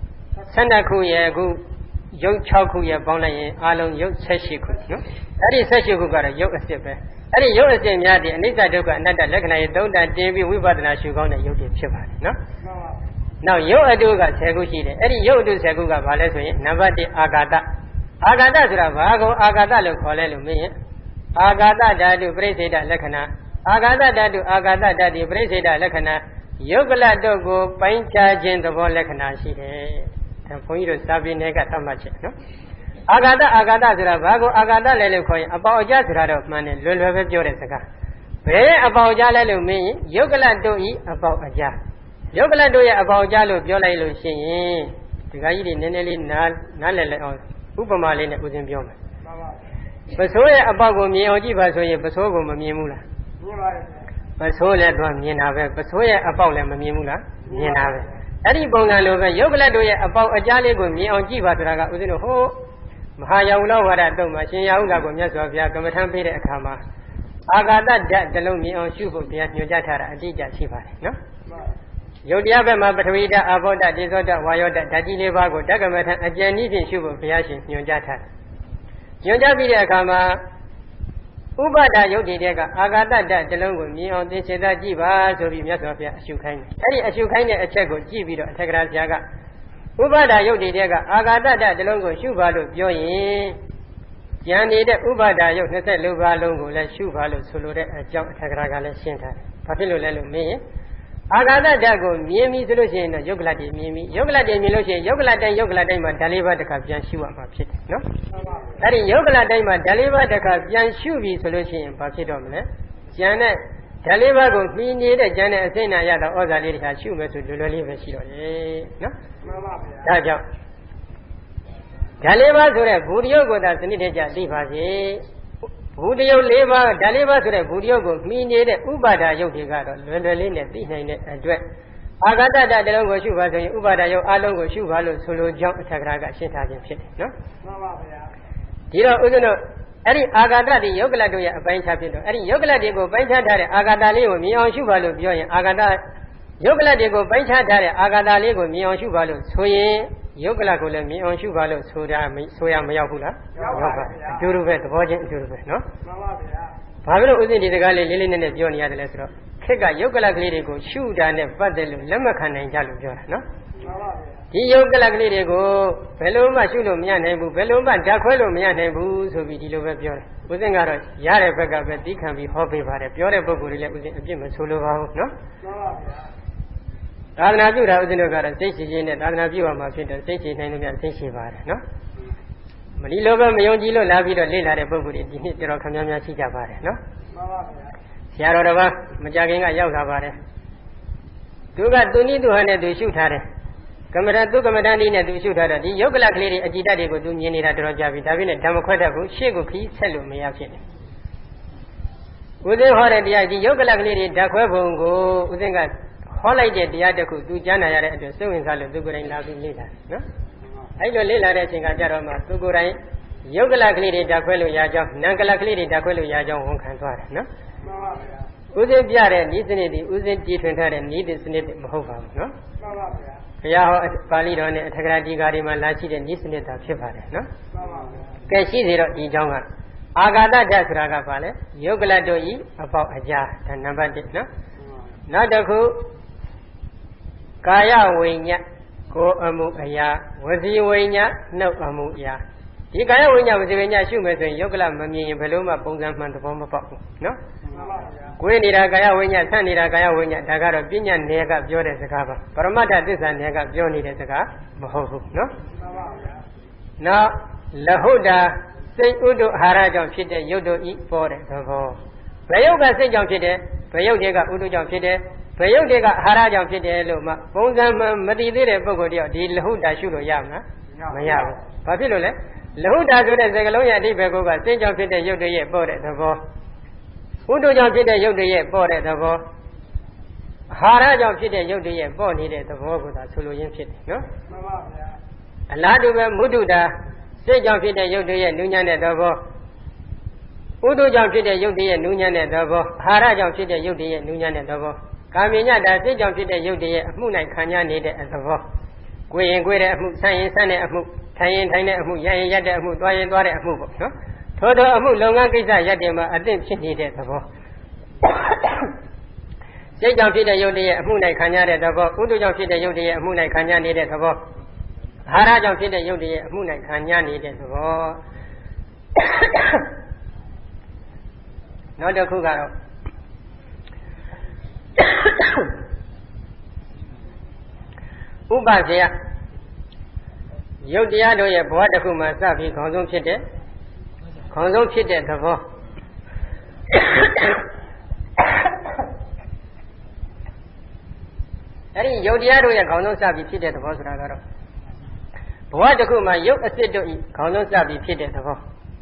12ခုရဲ့အခုယုတ်6ခုရဲ့ပေါင်းလိုက်ရင်အလုံးယုတ်18ခုနော်အဲ့ဒီ18ခုကတော့ယုတ်အစစ်ပဲအဲ့ဒီယုတ်အစစ်များဒီအနိစ္စဒုက္ခအနတ္တလက္ခဏာရဲ့သုံးတန်တင်ပြီးဝိပဿနာရှုကောင်းတဲ့ယုတ်တွေဖြစ်ပါတယ်နော်နောက်ယုတ်အတုက10ခုရှိတယ်အဲ့ဒီယုတ်အတု10ခုကဘာလဲဆိုရင်နံပါတ်1အာဂါတဆိုတာဘာကိုအာဂါတလို့ခေါ်လဲလို့မင်းရင်အာဂါတဓာတုပရိစ္ဆေဒလက္ခဏာအာဂါတဓာတုအာဂါတဓာတိပရိစ္ဆေဒလက္ခဏာယုတ်ကလတ်တို့ကိုပိုင်းခြားခြင်းသဘောလက္ခဏာရှိတယ်ဒါဘုန်းကြီးတို့စာပေနယ်ကသတ်မှတ်ချက်နော်အာဂါတဆိုတာဘာကိုအာဂါတလဲလို့ခေါ်ရင်အပေါအကျဆိုတာတော့မှန်တယ်လွယ်လွယ်ပဲပြောတဲ့စကားဘယ်အပေါအကျလဲလို့မင်းရင်ယုတ်ကလတ်တို့ဤအပေါအကျယုတ်ကလတ်တို့ရဲ့အပေါအကျလို့ပြောလိုက်လို့ရှိရင်ဒီကကြီးတွေနည်းနည်းလေးနားလည်လိုက်အောင်ဥပမာလေးနဲ့ဦးဇင်းပြောမယ်ပစိုးရဲ့အပေါကိုမြင်အောင်ကြည့်ပါဆိုရင်ပစိုးကိုမမြင်ဘူးလားမြင်ပါတယ်ပစိုးလည်းတော့မြင်တာပဲပစိုးရဲ့အပေါလည်းမမြင်ဘူးလားမြင်တာပဲအဲ့ဒီပုံစံလိုပဲယုတ်ကလတ်တို့ရဲ့အပေါအကျလေးကိုမြင်အောင်ကြည့်ပါဆိုတာကဦးဇင်းတို့ဟိုမဟာယဝလောဝါဒတုံမှာရှင်ရဟုကကိုမြတ်စွာဘုရားကမ္မထမ်းပေးတဲ့အခါမှာအာဂါတဓာတ်တစ်လုံးမြင်အောင်ရှုဖို့တရားညွှန်ကြားထားတာအတိအကျရှိပါတယ်နော်ယုတ်တရားဘက်မှာပထဝီဓာတ်အာဘောဓာတ်ဒေဇောဓာတ်ဝါယောဓာတ်ဓာတ်ကြီးလေးပါးကိုဓာတ်ကမ္မထမ်းအကျဉ်းနည်းဖြင့်ရှုဖို့ဘုရားရှင်ညွှန်ကြားထားတယ်ညွှန်ကြားပြီးတဲ့အခါမှာဥပဒါယုတ်တိတဲ့ကအာဂါတဓာတ်တစ်လုံးကိုမြင်အောင်သင်္ချေတာကြည့်ပါဆိုပြီးမြတ်စွာဘုရားအရှုခိုင်းတယ်အဲ့ဒီအရှုခိုင်းတဲ့အချက်ကိုကြည့်ပြီးတော့အထက်ကရာဆရာကဥပဒါယုတ်တိတဲ့ကအာဂါတဓာတ်တစ်လုံးကိုရှုပါလို့ပြောရင်ဉာဏ်နေတဲ့ဥပဒါယုတ်24ပါးလုံးကိုလည်းရှုပါလို့ဆိုလိုတဲ့အကြောင်းအထက်ကရာကလည်းရှင်းထားတယ်ဘာဖြစ်လို့လဲလို့မင်းရင်အာဂါတဓာတ်ကိုမြင်ပြီဆိုလို့ရှိရင်တော့ယုတ်ကလတ်တွေမြင်ပြီယုတ်ကလတ်တွေမြင်လို့ရှိရင်ယုတ်ကလတ်တိုင်းမှာဓာတ်လေးပါးတစ်ခါပြန်ရှုရမှာဖြစ်တယ်နော်အဲ့ဒီယုတ်ကလတ်တိုင်းမှာဓာတ်လေးပါးတစ်ခါပြန်ရှုပြီဆိုလို့ရှိရင်ဘာဖြစ်တော့မလဲဉာဏ်နဲ့ဓာတ်လေးပါးကိုမှီနေတဲ့ဉာဏ်နဲ့အစိမ့်နာရတော့ဩဇာလေးတစ်ခါရှုမယ်ဆိုလွယ်လွယ်လေးပဲရှိတော့တယ်နော်မှန်ပါဗျာဒါကြောင့်ဓာတ်လေးပါးဆိုတဲ့ဘူရိယုတ်ကိုသာစနစ်တကျသိပါစေဘူရိယုတ်၄ပါးဓာတ်လေးပါးဆိုတဲ့ဘူရိယုတ်ကိုမှီနေတဲ့ဥပါဒါယုတ်တွေကတော့လွယ်လွယ်လေးနဲ့သိနိုင်တဲ့အတွက်အာဂါတဓာတ်တစ်လုံးကိုရှုပါဆိုရင်ဥပါဒါယုတ်အလုံးကိုရှုပါလို့ဆိုလိုကြောင်းအထက်ကရာကရှင်းထားခြင်းဖြစ်တယ်နော်မှန်ပါဗျာဒီတော့ဦးဇင်းတို့အဲ့ဒီအာဂါတတွေယုတ်ကလတ်တို့ရဲ့အပိုင်းခြားဖြစ်တော့အဲ့ဒီယုတ်ကလတ်တွေကိုပိုင်းခြားထားတဲ့အာဂါတလေးကိုမြင်အောင်ရှုပါလို့ပြောရင်အာဂါတယုတ်ကလတ်တွေကိုပိုင်းခြားထားတဲ့အာဂါတလေးကိုမြင်အောင်ရှုပါလို့ဆိုရင်ယုတ်ကလတ်ကိုလည်းမြင်အောင်ရှုပါလို့ဆိုရမရောက်ဘူးလားရောက်ပါအတူတူပဲသဘောချင်းအတူတူပဲနော်မှန်ပါဗျာဘာဖြစ်လို့ဦးဇင်းဒီစကားလေးလေးလေးနက်နက်ပြောနေရတယ်လဲဆိုတော့ခက်ကယုတ်ကလတ်ကလေးတွေကိုရှုတာနဲ့ပတ်သက်လို့လက်မခံနိုင်ကြလို့ပြောတာနော်မှန်ပါဗျာဒီယုတ်ကလတ်ကလေးတွေကိုဘယ်လိုမှရှုလို့မရနိုင်ဘူးဘယ်လိုမှဓာတ်ခွဲလို့မရနိုင်ဘူးဆိုပြီးဒီလိုပဲပြောတယ်ဦးဇင်းကတော့ရတဲ့ဘက်ကပဲသိခံပြီးဟောပေးပါတယ်ပြောတဲ့ပုဂ္ဂိုလ်တွေလည်းဦးဇင်းအပြစ်မဆိုလိုပါဘူးနော်မှန်ပါဗျာသာသနာပြုတာဦးဇင်းတို့ကတော့စိတ်ရှိခြင်းနဲ့သာသနာပြုရမှာဖြစ်တယ်စိတ်ရှိနိုင်လို့များစိတ်ရှိပါတယ်နော်မဒီလိုပဲမယုံကြည်လို့လာပြီးတော့လေ့လာတဲ့ပုဂ္ဂိုလ်တွေဒီနှစ်တော်ခများများရှိကြပါတယ်နော်မှန်ပါဗျာဆရာတော်တစ်ပါးမကြခင်ကရောက်လာပါတယ်သူကသူနည်းသူဟန်နဲ့သူရှုထားတယ်ကမ္မဋ္ဌာန်းသူကမ္မဋ္ဌာန်းဒီနဲ့သူရှုထားတော့ဒီယုတ်ကလကလေးတွေအကြည်တတ်တွေကိုသူမြင်နေတာတော်တော်ကြာပြီဒါပြင်ဓမ္မခွဲတတ်ဘူးရှေ့ကိုခီးဆက်လို့မရဖြစ်တယ်ဦးဇင်းဟောတဲ့တရားဒီယုတ်ကလကလေးတွေဓာတ်ခွဲပုံကိုဦးဇင်းကဟောလိုက်တဲ့တရားတစ်ခုသူကြားနာရတဲ့အတွက်စိတ်ဝင်စားလို့သူကိုယ်တိုင်လာပြီးလေ့လာနော်အဲ့လိုလေ့လာတဲ့အချိန်ကကြတော့မှသူကိုယ်တိုင်ယုတ်ကလကလေးတွေဓာတ်ခွဲလို့ရကြောင်းနံကလကလေးတွေဓာတ်ခွဲလို့ရကြောင်းဝန်ခံသွားတယ်နော်ဥစဉ်ပြတဲ့ဤစနစ်ဒီဥစဉ်ကြည်ထွင်ထားတဲ့ဤဒီစနစ်မဟုတ်ပါဘူးနော်ဘုရားဟောပါဠိတော်နဲ့အထကရာဒီကာတွေမှာလာရှိတဲ့ဤစနစ်သာဖြစ်ပါတယ်နော်ကဲရှိသေးတော့ဒီအကြောင်းကအာဂါတဓာတ်ဆိုတာကဘာလဲယုတ်ကလတ်တို့ဤအပေါက်အကြားဒါနံပါတ်1နော်နောက်တစ်ခုကာယဝိညာဉ်ကိုယ်အမှုအရာဝစီဝိညာဉ်နှုတ်အမှုအရာဒီကာယဝိညာဉ်ဝစီဝိညာဉ်ရှုမယ်ဆိုရင်ယုတ်ကလတ်မမြင်ရင်ဘယ်လို့မှပုံစံမှန်သဘောမပေါက်ဘူးနော်ကိုယ်နေတာကာယဝိညာဉ်ဆန့်နေတာကာယဝိညာဉ်ဒါကတော့ပညာနယ်ကပြောတဲ့စကားပါပရမတ္ထသစ္စာနယ်ကပြောနေတဲ့စကားမဟုတ်ဘူးနော်နောက်လဟုတ်တာစိတ်ဥဒ္ဒအာဟာရကြောင့်ဖြစ်တဲ့ယုတ်တို့ဤပေါ်တဲ့သဘောဘယ်ယုတ်ကစိတ်ကြောင့်ဖြစ်တယ်ဘယ်ယုတ်တွေကဥဒ္ဒကြောင့်ဖြစ်တယ်ဘယ်ယုတ်တွေကအာဟာရကြောင့်ဖြစ်တယ်လို့မှပုံစံမှမသိသေးတဲ့ပုဂ္ဂိုလ်တယောက်ဒီလဟုတ်တာရှုလို့ရမလားမရဘူးဘာဖြစ်လို့လဲလဟုတ်တာဆိုတဲ့စကားလုံးရဲ့အဓိပ္ပာယ်ကစိတ်ကြောင့်ဖြစ်တဲ့ယုတ်တွေရဲ့ပေါ်တဲ့သဘောဥဒ္ဒကြောင့်ဖြစ်တဲ့ယုတ်တွေရဲ့ပေါ်တဲ့သဘောအာဟာရကြောင့်ဖြစ်တဲ့ယုတ်တွေရဲ့ပေါ်နေတဲ့သဘောကိုသာဆိုလိုရင်းဖြစ်တယ်နော်မှန်ပါဗျာအလားတူပဲမုဒ္ဒတာစိတ်ကြောင့်ဖြစ်တဲ့ယုတ်တွေရဲ့နူးညံ့တဲ့သဘောဥဒ္ဒကြောင့်ဖြစ်တဲ့ယုတ်တွေရဲ့နူးညံ့တဲ့သဘောအာဟာရကြောင့်ဖြစ်တဲ့ယုတ်တွေရဲ့နူးညံ့တဲ့သဘောကာမြညတာစိတ်ကြောင့်ဖြစ်တဲ့ယုတ်တွေရဲ့အမှု၌ခံရနေတဲ့အသဘောကိုယ်ရင်ကိုယ်တဲ့အမှုဆန့်ရင်ဆန့်တဲ့အမှုထိုင်ရင်ထိုင်တဲ့အမှုရရင်ရတဲ့အမှုသွားရင်သွားတဲ့အမှုပေါ့နော်ထို့သောအမှုလုပ်ငန်းကိစ္စရပ်တင်မှာအသင့်ဖြစ်နေတဲ့သဘောစိတ်ကြောင့်ဖြစ်တဲ့ယုတ်တွေရဲ့အမှု၌ခံရတဲ့သဘောဥဒ္ဒကြောင့်ဖြစ်တဲ့ယုတ်တွေရဲ့အမှု၌ခံရနေတဲ့သဘောအာဟာရကြောင့်ဖြစ်တဲ့ယုတ်တွေရဲ့အမှု၌ခံရနေတဲ့သဘောနောက်တစ်ခုကတော့ဥပဇေယယုတ်တရားတို့ရဲ့ဘဝတစ်ခုမှာစပြီးခေါင်းဆုံးဖြစ်တဲ့သဘောအဲဒီယုတ်တရားတို့ရဲ့ခေါင်းဆုံးစပြီးဖြစ်တဲ့သဘောဆိုတာကတော့ဘဝတစ်ခုမှာယုတ်အစစ်တို့ဤခေါင်းဆုံးစပြီးဖြစ်တဲ့သဘော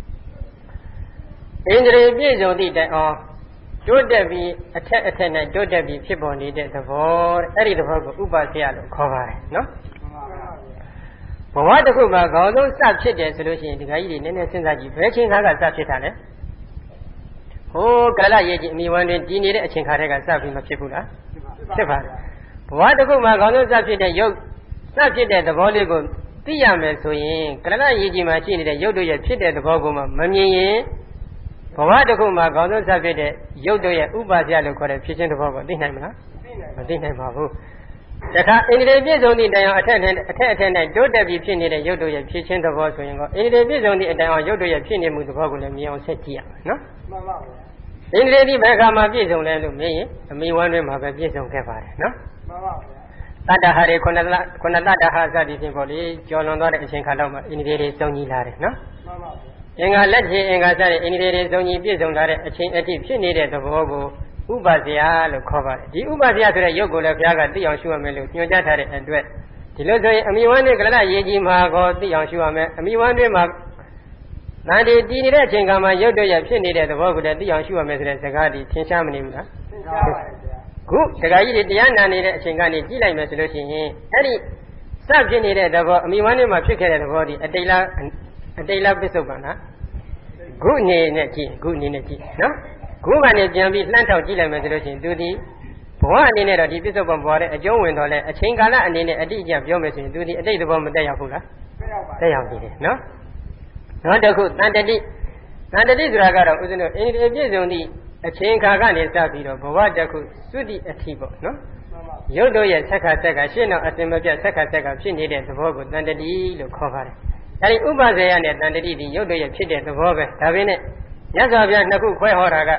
ဣန္ဒြေပြည့်စုံသည့်တိုင်အောင်တိုးတက်ပြီးအထက်၌တိုးတက်ပြီးဖြစ်ပေါ်နေတဲ့သဘောတဲ့အဲ့ဒီသဘောကိုဥပဇေယလို့ခေါ်ပါတယ်နော်ဘဝတစ်ခုမှာခေါင်းဆုံးစဖြစ်တယ်ဆိုလို့ရှိရင်ဒီခါကြီးတွေနည်းနည်းစဉ်းစားကြည့်ဘယ်ချိန်ခါကစဖြစ်တာလဲဟိုးကာလရေးကြီးအမိဝမ်းတွင်တည်နေတဲ့အချိန်ခါတည်းကစပြီးမဖြစ်ဘူးလားဖြစ်ပါတယ်ဘဝတစ်ခုမှာခေါင်းဆုံးစဖြစ်တဲ့ယုတ်စဖြစ်တဲ့သဘောလေးကိုသိရမယ်ဆိုရင်ကာလရေးကြီးမှာရှိနေတဲ့ယုတ်တို့ရဲ့ဖြစ်တဲ့သဘောကိုမှမမြင်ရင်ဘဝတစ်ခုမှာခေါင်းဆုံးစဖြစ်တဲ့ယုတ်တို့ရဲ့ဥပါဇယလို့ခေါ်တဲ့ဖြစ်ခြင်းသဘောကိုသိနိုင်မလားမသိနိုင်ပါဘူးတခါဣန္ဒြေပြည့်စုံသည့်တိုင်အောင်အထက်၌တိုးတက်ပြီးဖြစ်နေတဲ့ယုတ်တို့ရဲ့ဖြစ်ခြင်းသဘောဆိုရင်ကောဣန္ဒြေပြည့်စုံသည့်အတိုင်အောင်ယုတ်တို့ရဲ့ဖြစ်နေမှုသဘောကိုလည်းမြင်အောင်ဆက်ကြည့်ရမယ်နော်မှန်ပါဗျာဣန္ဒြေဒီဘယ်ခါမှပြည့်စုံလဲလို့မေးရင်အမိဝမ်းတွင်မှာပဲပြည့်စုံခဲ့ပါတယ်နော်မှန်ပါဗျာတတ္တဟာတွေခုနတ္တဟာစသည်ဖြင့်ပေါ့လေကျော်လွန်သွားတဲ့အချိန်ခါတော့မှဣန္ဒြေတွေစုံညီလာတယ်နော်မှန်ပါဗျာအင်္ဂါလက်ဖြင့်အင်္ဂါစတဲ့ဣန္ဒြေတွေစုံညီပြည့်စုံလာတဲ့အချိန်အထိဖြစ်နေတဲ့သဘောကိုဥပဇေယလို့ခေါ်ပါတယ်ဒီဥပဇေယဆိုတဲ့ယုတ်ကိုလည်းဘုရားကသိအောင်ရှုရမယ်လို့ညွှန်ကြားထားတဲ့အတွက်ဒီလိုဆိုရင်အမိဝမ်းနဲ့ကလလရေးကြီးမှာကိုသိအောင်ရှုရမယ်အမိဝမ်းတွင်မှာတန်တီတည်နေတဲ့အချိန်ကမှယုတ်တို့ရဖြစ်နေတဲ့သဘောကိုလည်းသိအောင်ရှုရမယ်ဆိုတဲ့စကားဒီသင်ရှားမနေဘူးလားသင်ရှားပါရဲ့ဗျာခုဒကာကြီးတွေတရားနာနေတဲ့အချိန်ကနေကြည့်လိုက်မယ်ဆိုလို့ရှိရင်အဲ့ဒီစဖြစ်နေတဲ့သဘောအမိဝမ်းတွင်မှာဖြစ်ခဲ့တဲ့သဘောဒီအတိတ်လားပစ္စုပန်လားခုအနေနဲ့ကြည့်နော်ခုကနေပြန်ပြီးလှမ်းထောက်ကြည့်လိုက်မယ်ဆိုလို့ရှိရင်သူဒီဘဝအနေနဲ့တော့ဒီပစ္စုပန်ဘဝရဲ့အကျုံးဝင်တော်လဲအချိန်ကာလအနေနဲ့အတိအကျပြောမယ်ဆိုရင်သူဒီအတိတ်သဘောမတက်ရောက်ဘူးလားတက်ရောက်နေတယ်နော်နောက်တစ်ခုတန်တတိဆိုတာကတော့ဦးဇင်းတို့အင်္ဂလိပ်ပြည့်စုံသည့်အချိန်ခါကနေစပြီးတော့ဘဝတစ်ခုသုတိအထိပေါ့နော်ရုပ်တို့ရဲ့ဆက်ခါရှင်းတော့အစင်မပြတ်ဆက်ခါဖြစ်နေတဲ့သဘောကိုတန်တတိလို့ခေါ်ပါတယ်အဲဒီဥပဇေယနဲ့တန်တတိဒီရုပ်တို့ရဲ့ဖြစ်တဲ့သဘောပဲဒါပေမဲ့မြတ်စွာဘုရားနှစ်ခုခွဲဟောတာက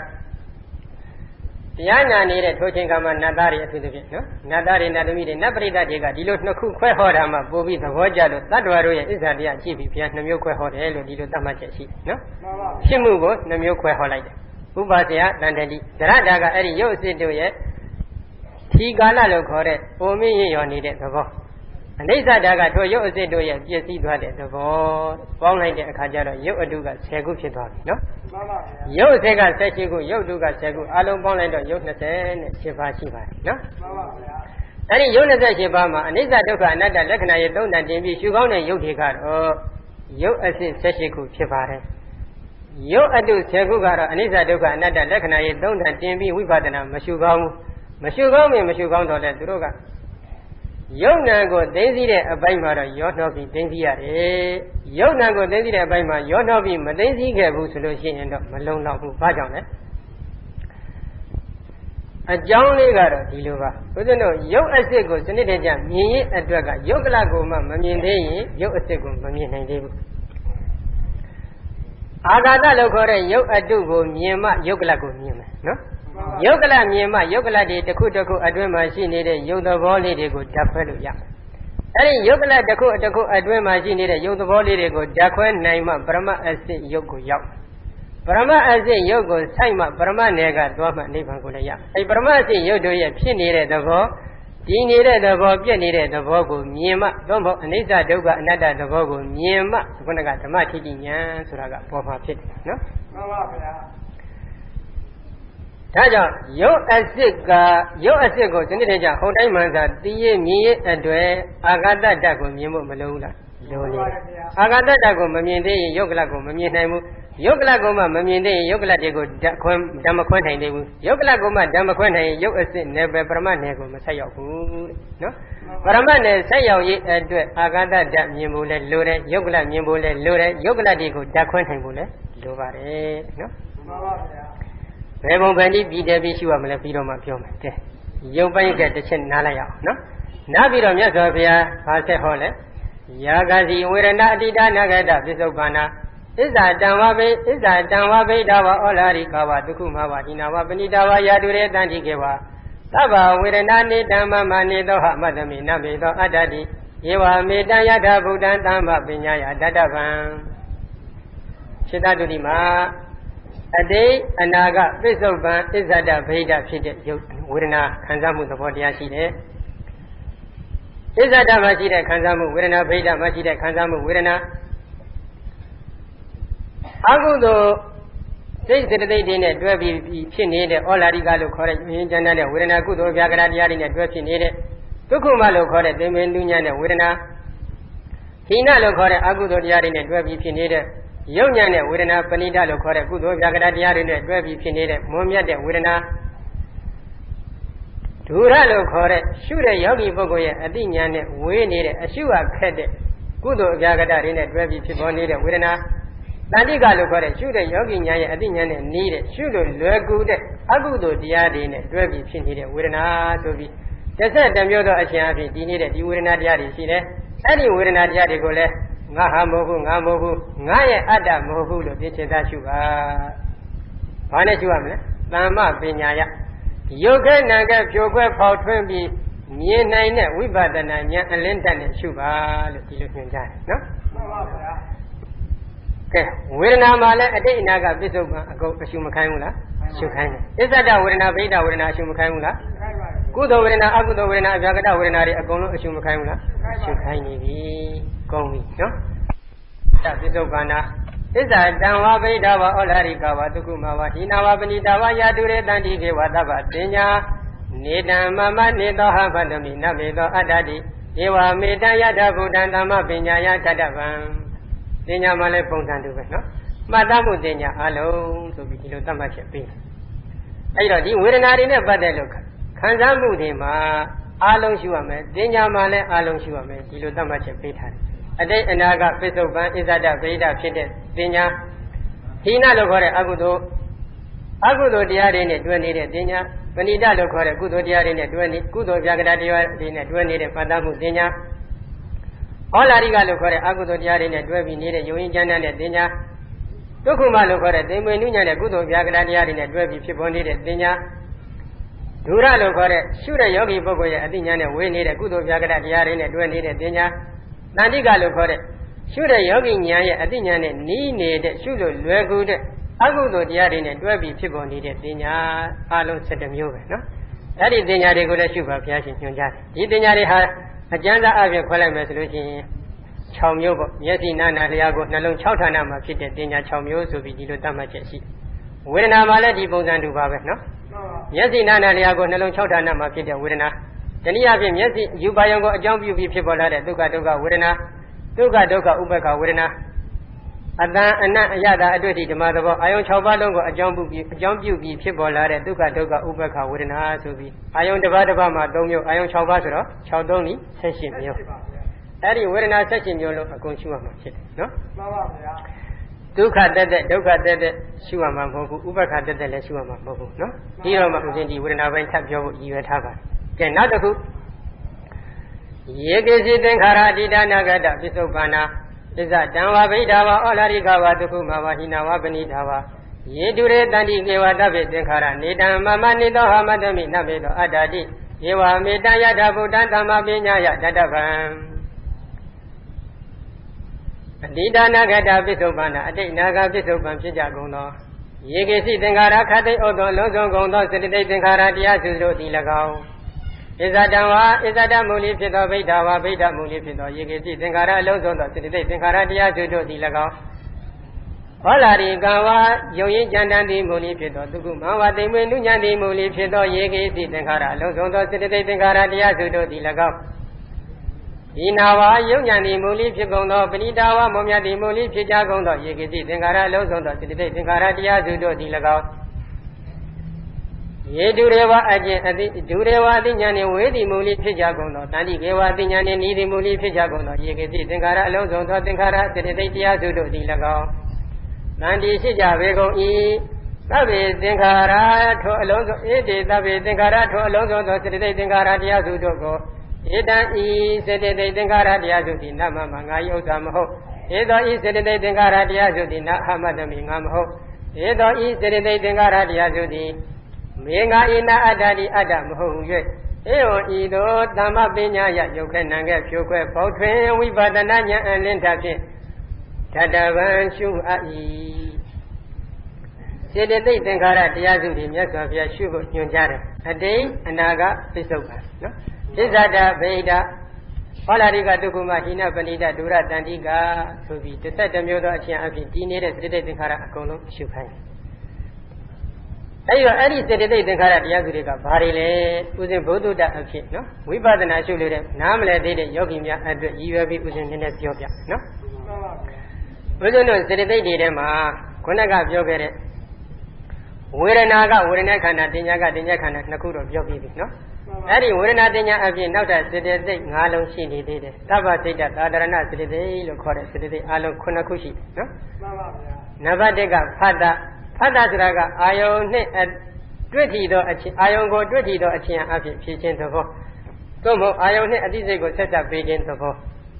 တရားနာနေတဲ့ထိုချိန်ကမှနတ်သားတွေအထူးသဖြင့်နော်နတ်သားတွေနတ်သမီးတွေနတ်ပရိသတ်တွေကဒီလိုနှစ်ခုခွဲဟောတာမှပို့ပြီးသဘောကျလို့တတ္တဝါတို့ရဲ့ဣစ္ဆာတရားကြည့်ပြီးဘုရားနှစ်မျိုးခွဲဟောတယ်လို့ဒီလိုသတ်မှတ်ချက်ရှိတယ်နော်ဖြစ်မှုကိုနှစ်မျိုးခွဲဟောလိုက်တယ်ဥပဇေယတန်တတိသရတာကအဲ့ဒီရုပ်အစစ်တို့ရဲ့ထီကာလလို့ခေါ်တဲ့ပုံမင်းရရောနေတဲ့သဘောအနိစ္စတာကထိုရုပ်အစစ်တို့ရဲ့ပြည့်စည်သွားတဲ့သဘောပေါင်းလိုက်တဲ့အခါကျတော့ရုပ်အတုက10ခုဖြစ်သွားပြီနော်မှန်ပါဗျာရုပ်အစစ်က18ခုရုပ်တုက10ခုအလုံးပေါင်းလိုက်တော့ရုပ်28ပါးရှိပါတယ်နော်မှန်ပါဗျာအဲ့ဒီရုပ်28ပါးမှာအနိစ္စဒုက္ခအနတ္တလက္ခဏာရဲ့သုံးတန်တင်ပြီးရှုကောင်းတဲ့ရုပ်တွေကတော့ရုပ်အစစ်18ခုဖြစ်ပါတယ်ယုတ်အတု10ခုကတော့အနိစ္စဒုက္ခအနတ္တလက္ခဏာရဲ့သုံးဌာန်တင်ပြီးဝိပဿနာမရှိကောင်းဘူးမရှိကောင်းရင်မရှိကောင်းတော့လေသူတို့ကယုတ်နံကိုသိသိတဲ့အပိုင်းမှာတော့ရောနှောပြီးသိသိရတယ်ယုတ်နံကိုသိသိတဲ့အပိုင်းမှာရောနှောပြီးမသိသိခဲ့ဘူးဆိုလို့ရှိရင်တော့မလုံလောက်ဘူးဘာကြောင့်လဲအကြောင်းလေးကတော့ဒီလိုပါဘုရားတို့ယုတ်အစစ်ကိုစနစ်တကျမြင်ရင်အတွက်ကယုတ်ကလကိုမှမမြင်သေးရင်ယုတ်အစစ်ကိုမမြင်နိုင်သေးဘူးအာဂါတလို့ခေါ်တဲ့ယုတ်အတုကိုမြင်မှယုတ်ကလကိုမြင်မယ်နော်ယုတ်ကလမြင်မှယုတ်ကလတွေတစ်ခုတစ်ခုအတွင်းမှာရှိနေတဲ့ယုတ်သဘောလေးတွေကိုဓာတ်ခွဲလို့ရအဲ့ဒီယုတ်ကလတစ်ခုတစ်ခုအတွင်းမှာရှိနေတဲ့ယုတ်သဘောလေးတွေကိုဓာတ်ခွဲနိုင်မှပရမအစစ်ယုတ်ကိုရောက်ပရမအစစ်ယုတ်ကိုစိုက်မှပရမနယ်ကသွားမှနိဗ္ဗာန်ကိုလည်းရအဲ့ပရမအစစ်ယုတ်တို့ရဲ့ဖြစ်နေတဲ့သဘောဒီနေတဲ့သဘောပြည့်နေတဲ့သဘောကိုမြင်မှသို့မဟုတ်အနိစ္စဒုက္ခအနတ္တသဘောကိုမြင်မှခုနကဓမ္မထိတိဉာဏ်ဆိုတာကပေါ်မှာဖြစ်တယ်နော်မှန်ပါဗျာဒါကြောင့်ယုတ်အစစ်ကိုစနစ်တကျဟိုတိုင်းမှန်သာသိရမြင်ရအတွေ့အာဂတတ္တကိုမြင်ဖို့မလိုဘူးလားလိုနေတယ်အာဂတတ္တကိုမမြင်သေးရင်ယုတ်ကလကိုမမြင်နိုင်ဘူးယုတ်ကလကိုမှမမြင်သေးရင်ယုတ်ကလတွေကိုဓာတ်မခွဲနိုင်သေးဘူးယုတ်ကလကိုမှဓာတ်မခွဲနိုင်ရင်ယုတ်အစစ်နယ်ပယ်ပရမတ်နယ်ကိုမဆက်ရောက်ဘူးတဲ့နော်ပရမတ်နယ်ဆက်ရောက်ရေးအတွက်အာဂတတ္တမြင်ဖို့လဲလိုတယ်ယုတ်ကလမြင်ဖို့လဲလိုတယ်ယုတ်ကလတွေကိုဓာတ်ခွဲနိုင်ဖို့လဲလိုပါတယ်နော်မှန်ပါဗျာဘယ်ပုံပဲနည်းပြီးတယ်ပြီးရှိရမလဲပြီးတော့မှပြောမယ်ကဲရုပ်ပိုင်းကတစ်ချက်နားလိုက်ရအောင်နော်နားပြီးတော့မြတ်စွာဘုရားဘာဆက်ဟောလဲယာဂစီဝေရဏအတိဒါနဂတပစ္စုပ္ပန္နာဣဇာတံဝဗိဒါဝဩလာရိကဝဒုက္ခမဝဟိနာဝပဏိတာဝယာတုရေတန္တိကေဝသဗ္ဗဝေရဏနေတံမမနေသောဟမတ္တမိနမေသောအတ္တတိယေဝမေတံယထာဗုဒ္ဓံသမ္မပညာယတတ္တဗံစေတတုတိမှာအတိတ်အနာဂတ်ပစ္စုပ္ပန်ဣဇဒဗိဒဖြစ်တဲ့ယုတ်ဝေဒနာခံစားမှုသဘောတရားရှိတယ်ဣဇဒမှာရှိတဲ့ခံစားမှုဝေဒနာဗိဒမှာရှိတဲ့ခံစားမှုဝေဒနာအကုသိုလ်စိတ်စေတသိက်တွေနဲ့တွဲပြီးဖြစ်နေတဲ့ဩလာရိကလို့ခေါ်တဲ့ဉာဏ်ဉာဏ်နဲ့ဝေဒနာကုသိုလ်ဗျာကရတရားတွေနဲ့တွဲဖြစ်နေတဲ့ဒုက္ခမလို့ခေါ်တဲ့သင်္မေနုညံ့တဲ့ဝေဒနာဟိနလို့ခေါ်တဲ့အကုသိုလ်တရားတွေနဲ့တွဲပြီးဖြစ်နေတဲ့ယုတ်ညံ့တဲ့ဝေဒနာပဏိတလို့ခေါ်တဲ့ကုသိုလ်ဗျာကရတရားတွေနဲ့တွဲပြီးဖြစ်နေတဲ့မွန်မြတ်တဲ့ဝေဒနာဒုရလို့ခေါ်တဲ့ရှုတဲ့ယောဂီပုဂ္ဂိုလ်ရဲ့အတိညာနဲ့ဝေးနေတဲ့အရှုဟာခက်တဲ့ကုသိုလ်ဗျာကရတွေနဲ့တွဲပြီးဖြစ်ပေါ်နေတဲ့ဝေဒနာတဏှိကလို့ခေါ်တဲ့ရှုတဲ့ယောဂီညာရဲ့အတိညာနဲ့နေတဲ့ရှုလို့လွယ်ကူတဲ့အကုသိုလ်တရားတွေနဲ့တွဲပြီးဖြစ်နေတဲ့ဝေဒနာဆိုပြီးတစ်ဆက်တမျိုးသောအရှင်အဖြစ်ဒီနေတဲ့ဒီဝေဒနာတရားတွေရှိတယ်အဲ့ဒီဝေဒနာတရားတွေကိုလည်းငါဟာမဟုတ်ဘူးငါမဟုတ်ဘူးငါရဲ့အတ္တမဟုတ်ဘူးလို့ပြည့်ချင်တာရှုပါဘာနဲ့ရှုရမလဲသမ္မပညာယယုတ်ခဲနာခဲဖြိုခွဲဖောက်ထွင်းပြီးမြင်နိုင်တဲ့ဝိပဿနာဉာဏ်အလင်းတတ်နဲ့ရှုပါလို့ဒီလိုညွှန်ကြားတယ်နော်မှန်ပါဗျာကဲဝေဒနာမှာလည်းအတိတ်အနာကပြစ္ဆုတ်ပံအကုန်အရှုမခိုင်းဘူးလားရှုခိုင်းတယ်အစ္ဆဒဝေဒနာဗိဒဝေဒနာအရှုမခိုင်းဘူးလားခိုင်းပါဘူးကုသိုလ်ဝေဒနာအကုသိုလ်ဝေဒနာအဗျာကတဝေဒနာတွေအကုန်လုံးအရှုမခိုင်းဘူးလားရှုခိုင်းနေပြီကောင်းပြီနော်တပြစ္ဆုတ်ပံနာဣဇာတံဝဗိဒဝဩလာရိကဝဒုက္ခမဝဟိနာဝပဏိတာဝယာတုရေတန္တိကေဝသဗ္ဗပညာနေတံမမနေသောဟဗတ္တမိနမေသောအတ္တတိယေဝမေတံယထာဘုဒ္ဓံသမ္မပညာယတတ္တဗံပညာမှလည်းပုံစံတူပဲနော်မှတ်သားမှုပညာအလုံးဆိုပြီးဒီလိုသတ်မှတ်ချက်ပေးတယ်အဲ့တော့ဒီဝေဒနာတွေနဲ့ပတ်သက်လို့ခံစားမှုတွေမှာအလုံးရှိရမယ်ပညာမှလည်းအလုံးရှိရမယ်ဒီလိုသတ်မှတ်ချက်ပေးထားတယ်အတိတ်အနာကပစ္စုပ္ပန်ဣဇဒဗိဒဖြစ်တဲ့ပညာဟိနလို့ခေါ်တဲ့အကုသိုလ်တရားတွေနဲ့တွဲနေတဲ့ပညာပဏိတလို့ခေါ်တဲ့ကုသိုလ်တရားတွေနဲ့တွဲနေကုသိုလ်ဗျာကရတရားတွေနဲ့တွဲနေတဲ့မှတ်သားမှုပညာဩလာရိကလို့ခေါ်တဲ့အကုသိုလ်တရားတွေနဲ့တွဲပြီးနေတဲ့ယုံရင်ကျမ်းတဲ့ပညာဒုက္ခမလို့ခေါ်တဲ့သိမ္မေနုညံ့တဲ့ကုသိုလ်ဗျာကရတရားတွေနဲ့တွဲပြီးဖြစ်ပေါ်နေတဲ့ပညာဒုရလို့ခေါ်တဲ့ရှုတဲ့ယောဂီပုဂ္ဂိုလ်ရဲ့အတိညာနဲ့ဝေးနေတဲ့ကုသိုလ်ဗျာကရတရားတွေနဲ့တွဲနေတဲ့ပညာတဏှိကလို့ခေါ်တဲ့ရှုတဲ့ယောဂီဉာဏ်ရဲ့အတိညာနဲ့နီးနေတဲ့ရှုလို့လွယ်ကူတဲ့အကုသိုလ်တရားတွေနဲ့တွဲပြီးဖြစ်ပေါ်နေတဲ့ပညာအလုံး7မျိုးပဲနော်အဲ့ဒီပညာတွေကိုလည်းရှုပါဘုရားရှင်ညွှန်ကြားတယ်ဒီပညာတွေဟာအကျဉ်းစားအပြင်ခွဲလိုက်မယ်ဆိုလို့ရှိရင်6မျိုးပေါ့မျက်စိနားနာလျှာကိုနှလုံး6ဌာနမှာဖြစ်တဲ့ပညာ6မျိုးဆိုပြီးဒီလိုသတ်မှတ်ချက်ရှိဝေဒနာမှာလည်းဒီပုံစံတူပါပဲနော်မျက်စိနားနာလျှာကိုနှလုံး6ဌာနမှာဖြစ်တဲ့ဝေဒနာတနည်းအားဖြင့်မျက်စိယူပါယံကိုအကြောင်းပြုပြီးဖြစ်ပေါ်လာတဲ့ဒုက္ခဝေဒနာဒုက္ခဥပ္ပခဝေဒနာအတန်အနတ်အရသာအတွေ့အထိဓမ္မသဘောအာယုံ6ပါးလုံးကိုအကြောင်းပြုပြီးဖြစ်ပေါ်လာတဲ့ဒုက္ခဒုက္ခဥပ္ပခဝေဒနာဆိုပြီးအာယုံတစ်ပါးမှာ3မျိုးအာယုံ6ပါးဆိုတော့6 3 18မျိုးအဲ့ဒီဝေဒနာ18မျိုးလုံးအကုန်ရှုရမှာဖြစ်တယ်နော်မှန်ပါဗျာဒုက္ခတက်တဲ့ဒုက္ခတက်တဲ့ရှုရမှာမဟုတ်ဘူးဥပ္ပခတက်တဲ့လည်းရှုရမှာမဟုတ်ဘူးနော်ဒီတော့မှဦးဇင်းဒီဝေဒနာပိုင်းထပ်ပြောဖို့ရည်ရွယ်ထားပါတယ်ကဲနောက်တစ်ခုယေကေစီသင်္ခါရအတ္တိနာဂတပစ္စုပ္ပန္နာသစ္စာတံဝဗိဓာဝဩလာရိကဝတုခုမဝဟိနာဝပဏိဓာဝယေတုရေတန္တိကေဝတဗ္ဗေသင်္ခါရနေတံမမနိတောဟမတမိနမေတောအတ္တတိယေဝမေတ္တယတဗုဒ္ဓံသမ္မာပညာယတတဗံအတ္တိနာဂတပစ္စုပ္ပန္နာအတိတ်နာဂပစ္စုပ္ပန်ဖြစ်ကြကုန်သောယေကေစီသင်္ခါရခတိဩသောလုံးစုံကုန်သောစတိတိတ်သင်္ခါရတရားစုတို့သည်၎င်းဣဇဒံဝါဣဇဒမူလီဖြစ်သောဗိဓာဝါဗိဓမူလီဖြစ်သောယေကေစီသင်္ခါရအလုံးစုံသောစတိတိတ်သင်္ခါရတရားစုတို့သည်၎င်းဟောလာရိကံဝါယုံရင်ကြံတန်သည်မူလီဖြစ်သောသူကုမဝတိမွေနုညံသည်မူလီဖြစ်သောယေကေစီသင်္ခါရအလုံးစုံသောစတိတိတ်သင်္ခါရတရားစုတို့သည်၎င်းဒီနာဝါယုံညံသည်မူလီဖြစ်ကုန်သောပဏိတာဝမောမြတ်သည်မူလီဖြစ်ကြကုန်သောယေကေစီသင်္ခါရအလုံးစုံသောစတိတိတ်သင်္ခါရတရားစုတို့သည်၎င်းယေတုရေဝအကျင့်အတိဒုရေဝအတိညာနှင့်ဝေဒီမူလီဖြစ်ကြကုန်သောတန်တိကေဝအတိညာနှင့်ဤဒီမူလီဖြစ်ကြကုန်သောယေကေတိသင်္ခါရအလုံးစုံသောသင်္ခါရစတိတိတ်တရားစုတို့သည်၎င်းတန်တိရှိကြပေကုန်၏သဗ္ဗေသင်္ခါရထောအလုံးစုံဧတေသဗ္ဗေသင်္ခါရထောအလုံးစုံသောစတိတိတ်သင်္ခါရတရားစုတို့ကိုဧတံဤစတိတိတ်သင်္ခါရတရားစုသည်နမမငါယုတ်တာမဟုတ်ဧသောဤစတိတိတ်သင်္ခါရတရားစုသည်နအဟမတမိငါမဟုတ်ဧသောဤစတိတိတ်သင်္ခါရတရားစုသည်မေငါဣနာအတ္တတိအတ္တမဟုတ်၍ဧဝံဤသို့သမ္မပညာယယုတ်ခဲနံခဲဖြိုခွဲပေါထွင်ဝိပဿနာဉာဏ်အလင်းထဖြင့်ဓတ္တဗံရှုအပ်၏စေတသိက်သင်္ခါရတရားစုတွေမြတ်စွာဘုရားရှုဖို့ညွှန်ကြားတယ်အတိတ်အနာဂတ်ပစ္စုပ္ပန်နော်သစ္စာတဗေဒဟောလာရိကဒုက္ခမဟိနပဏိတဒုရတန္တိကဆိုပြီး17မျိုးသောအချင်းအဖြစ်တည်နေတဲ့စေတသိက်သင်္ခါရအကုန်လုံးရှုခိုင်းအဲ့ဒီစေတသိက်သင်္ခါရတရားစုတွေကဘာတွေလဲဥစဉ်ဘုဒ္ဓတအဖြစ်နော်ဝိပဿနာရှုလို့တဲ့နားမလဲသေးတဲ့ယောဂီများအတွက်ရည်ရွယ်ပြီးဥစဉ်နည်းနည်းပြောပြနော်ဥစဉ်တို့စေတသိက်တွေထဲမှာခုနကပြောခဲ့တဲ့ဝေဒနာကဝေဒနာခန္ဓာတင်ညာကတင်ညာခန္ဓာနှစ်ခုတော့ပြောပြီးပြီနော်အဲ့ဒီဝေဒနာတင်ညာအပြင်နောက်ထပ်စေတသိက်5လုံးရှိနေသေးတယ်သဗ္ဗစိတ်တသာဒရဏစေတသိက်လို့ခေါ်တဲ့စေတသိက်အလုံး9ခုရှိတယ်နော်မှန်ပါဗျာနံပါတ်1ကဖတ်တာဆိုတာကအာယုန်နဲ့တွေ့ထီသောအချင်းအာယုန်ကိုတွေ့ထီသောအချင်းအဖြစ်ဖြစ်ခြင်းသဘောသို့မဟုတ်အာယုန်နဲ့အသိစိတ်ကိုဆက်ဆက်ပေးခြင်းသဘော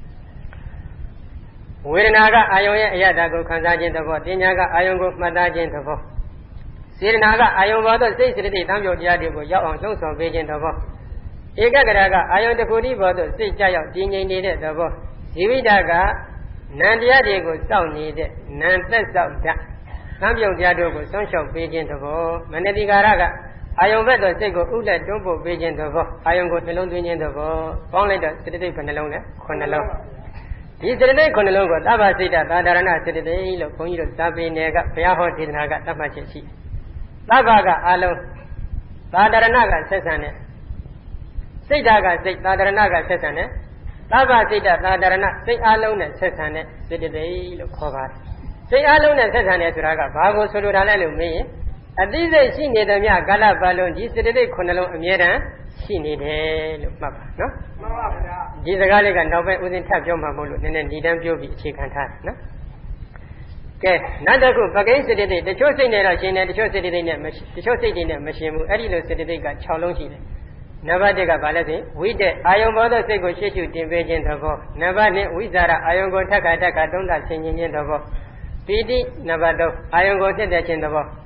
ဝေဒနာကအာယုန်ရဲ့အရသာကိုခံစားခြင်းသဘောတင်ညာကအာယုန်ကိုမှတ်သားခြင်းသဘောစေတနာကအာယုန်ဘောသောစိတ်စရတိတံပြောတရားတွေကိုရောက်အောင်လှုံ့ဆော်ပေးခြင်းသဘောဧကဂရကအာယုန်တစ်ခုတည်းဘောသောစိတ်ကြရောက်တည်ငြိမ်နေတဲ့သဘောဇီဝိတကနံတရားတွေကိုစောင့်နေတဲ့နံသက်စောင့်တတ်သံပြုံတရားတို့ကိုဆုံးရှုံးပေးခြင်းသဘောမနတိကာရကအာယုံဘက်သို့စိတ်ကိုဥလက်တွန်းပို့ပေးခြင်းသဘောအာယုံကိုနှလုံးသွင်းခြင်းသဘောပေါင်းလိုက်တော့စေတသိက်9လုံးနဲ့9လုံးဒီစေတသိက်9လုံးကိုသဗ္ဗစိတ္တသာဒရဏစေတသိက်လို့ဘုန်းကြီးတို့စာပေနယ်ကဘုရားဟောဒေသနာကသတ်မှတ်ချက်ရှိသဗ္ဗကအာလုံးသာဒရဏကဆက်ဆံတဲ့စိတ်ဓာကစိတ်သာဒရဏကဆက်ဆံတဲ့သဗ္ဗစိတ္တသာဒရဏစိတ်အာလုံးနဲ့ဆက်ဆံတဲ့စေတသိက်လို့ခေါ်ပါတယ်စိတ်အလုံးနဲ့ဆက်ဆံတယ်ဆိုတာကဘာကိုဆိုလိုတာလဲလို့မေးရင်အသိစိတ်ရှိနေသည်များကာလပတ်လုံးဒီစေတသိက်9လုံးအမြဲတမ်းရှိနေတယ်လို့မှတ်ပါနော်မှန်ပါဗျာဒီစကားလေးကနောက်ပိုင်းဥစဉ်ထပ်ပြောမှမဟုတ်လို့နည်းနည်းဒီတန်းပြောပြီးအခြေခံထားတယ်နော်ကဲနောက်တစ်ခုပကိစေတသိက်တချို့စိတ်နဲ့တော့ရှင်တယ်တချို့စေတသိက်နဲ့တချို့စိတ်တွေနဲ့မရှင်ဘူးအဲ့ဒီလိုစေတသိက်က6လုံးရှိတယ်နံပါတ်1ကဘာလဲဆိုဝိတက်အာယုံဘောသောစိတ်ကိုရှေ့ရှုတင်ပေးခြင်းသဘောနံပါတ်2ဝိဇာရအာယုံကိုထက်ခါသုံးသဆင်ခြင်ခြင်းသဘောပီတိနံပါတ်3အာယုံကိုနှစ်သက်ခြင်းသဘော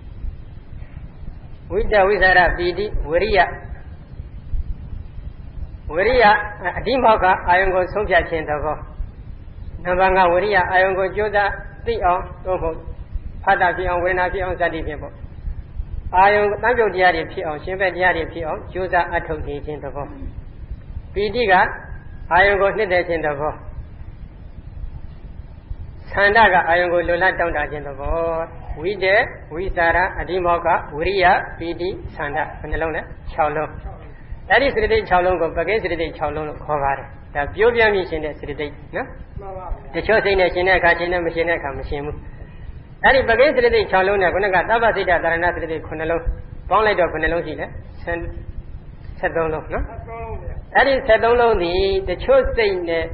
ဝိတ္တဝိသရပီတိဝရိယအဓိမောကအာယုံကိုဆုံးဖြတ်ခြင်းသဘောနံပါတ်5ဝရိယအာယုံကိုကြိုးစားသိအောင်သို့မဟုတ်ဖတ်တာဖြစ်အောင်ဝေဒနာဖြစ်အောင်စသည်ဖြင့်ပေါ့အာယုံတန်ပြုတ်တရားတွေဖြစ်အောင်ရှင်ဘက်တရားတွေဖြစ်အောင်ကြိုးစားအထုတ်နေခြင်းသဘောပီတိကအာယုံကိုနှစ်သက်ခြင်းသဘောသန္တာကအာယုံကိုလွတ်လပ်တောင်းတခြင်းသဘောဝိတေဝိသရာအဓိမောကဝိရိယပီတိသန္တာဘယ်နှလုံးလဲ6လုံးအဲ့ဒီစေတသိက်6လုံးကိုပကိစေတသိက်6လုံးလို့ခေါ်ပါတယ်ဒါပြောပြမြင်ရှင်တဲ့စေတသိက်နော်မှန်ပါဗျာတချို့စိတ်နဲ့ရှင်တဲ့အခါရှင်နဲ့မရှင်တဲ့အခါမရှင်ဘူးအဲ့ဒီပကိစေတသိက်6လုံးနဲ့ခုနကသဗ္ဗစိတ္တသာရဏစေတသိက်9လုံးပေါင်းလိုက်တော့9လုံးရှိတယ်73လုံးနော်အဲ့ဒီ73လုံးဒီတချို့စိတ်နဲ့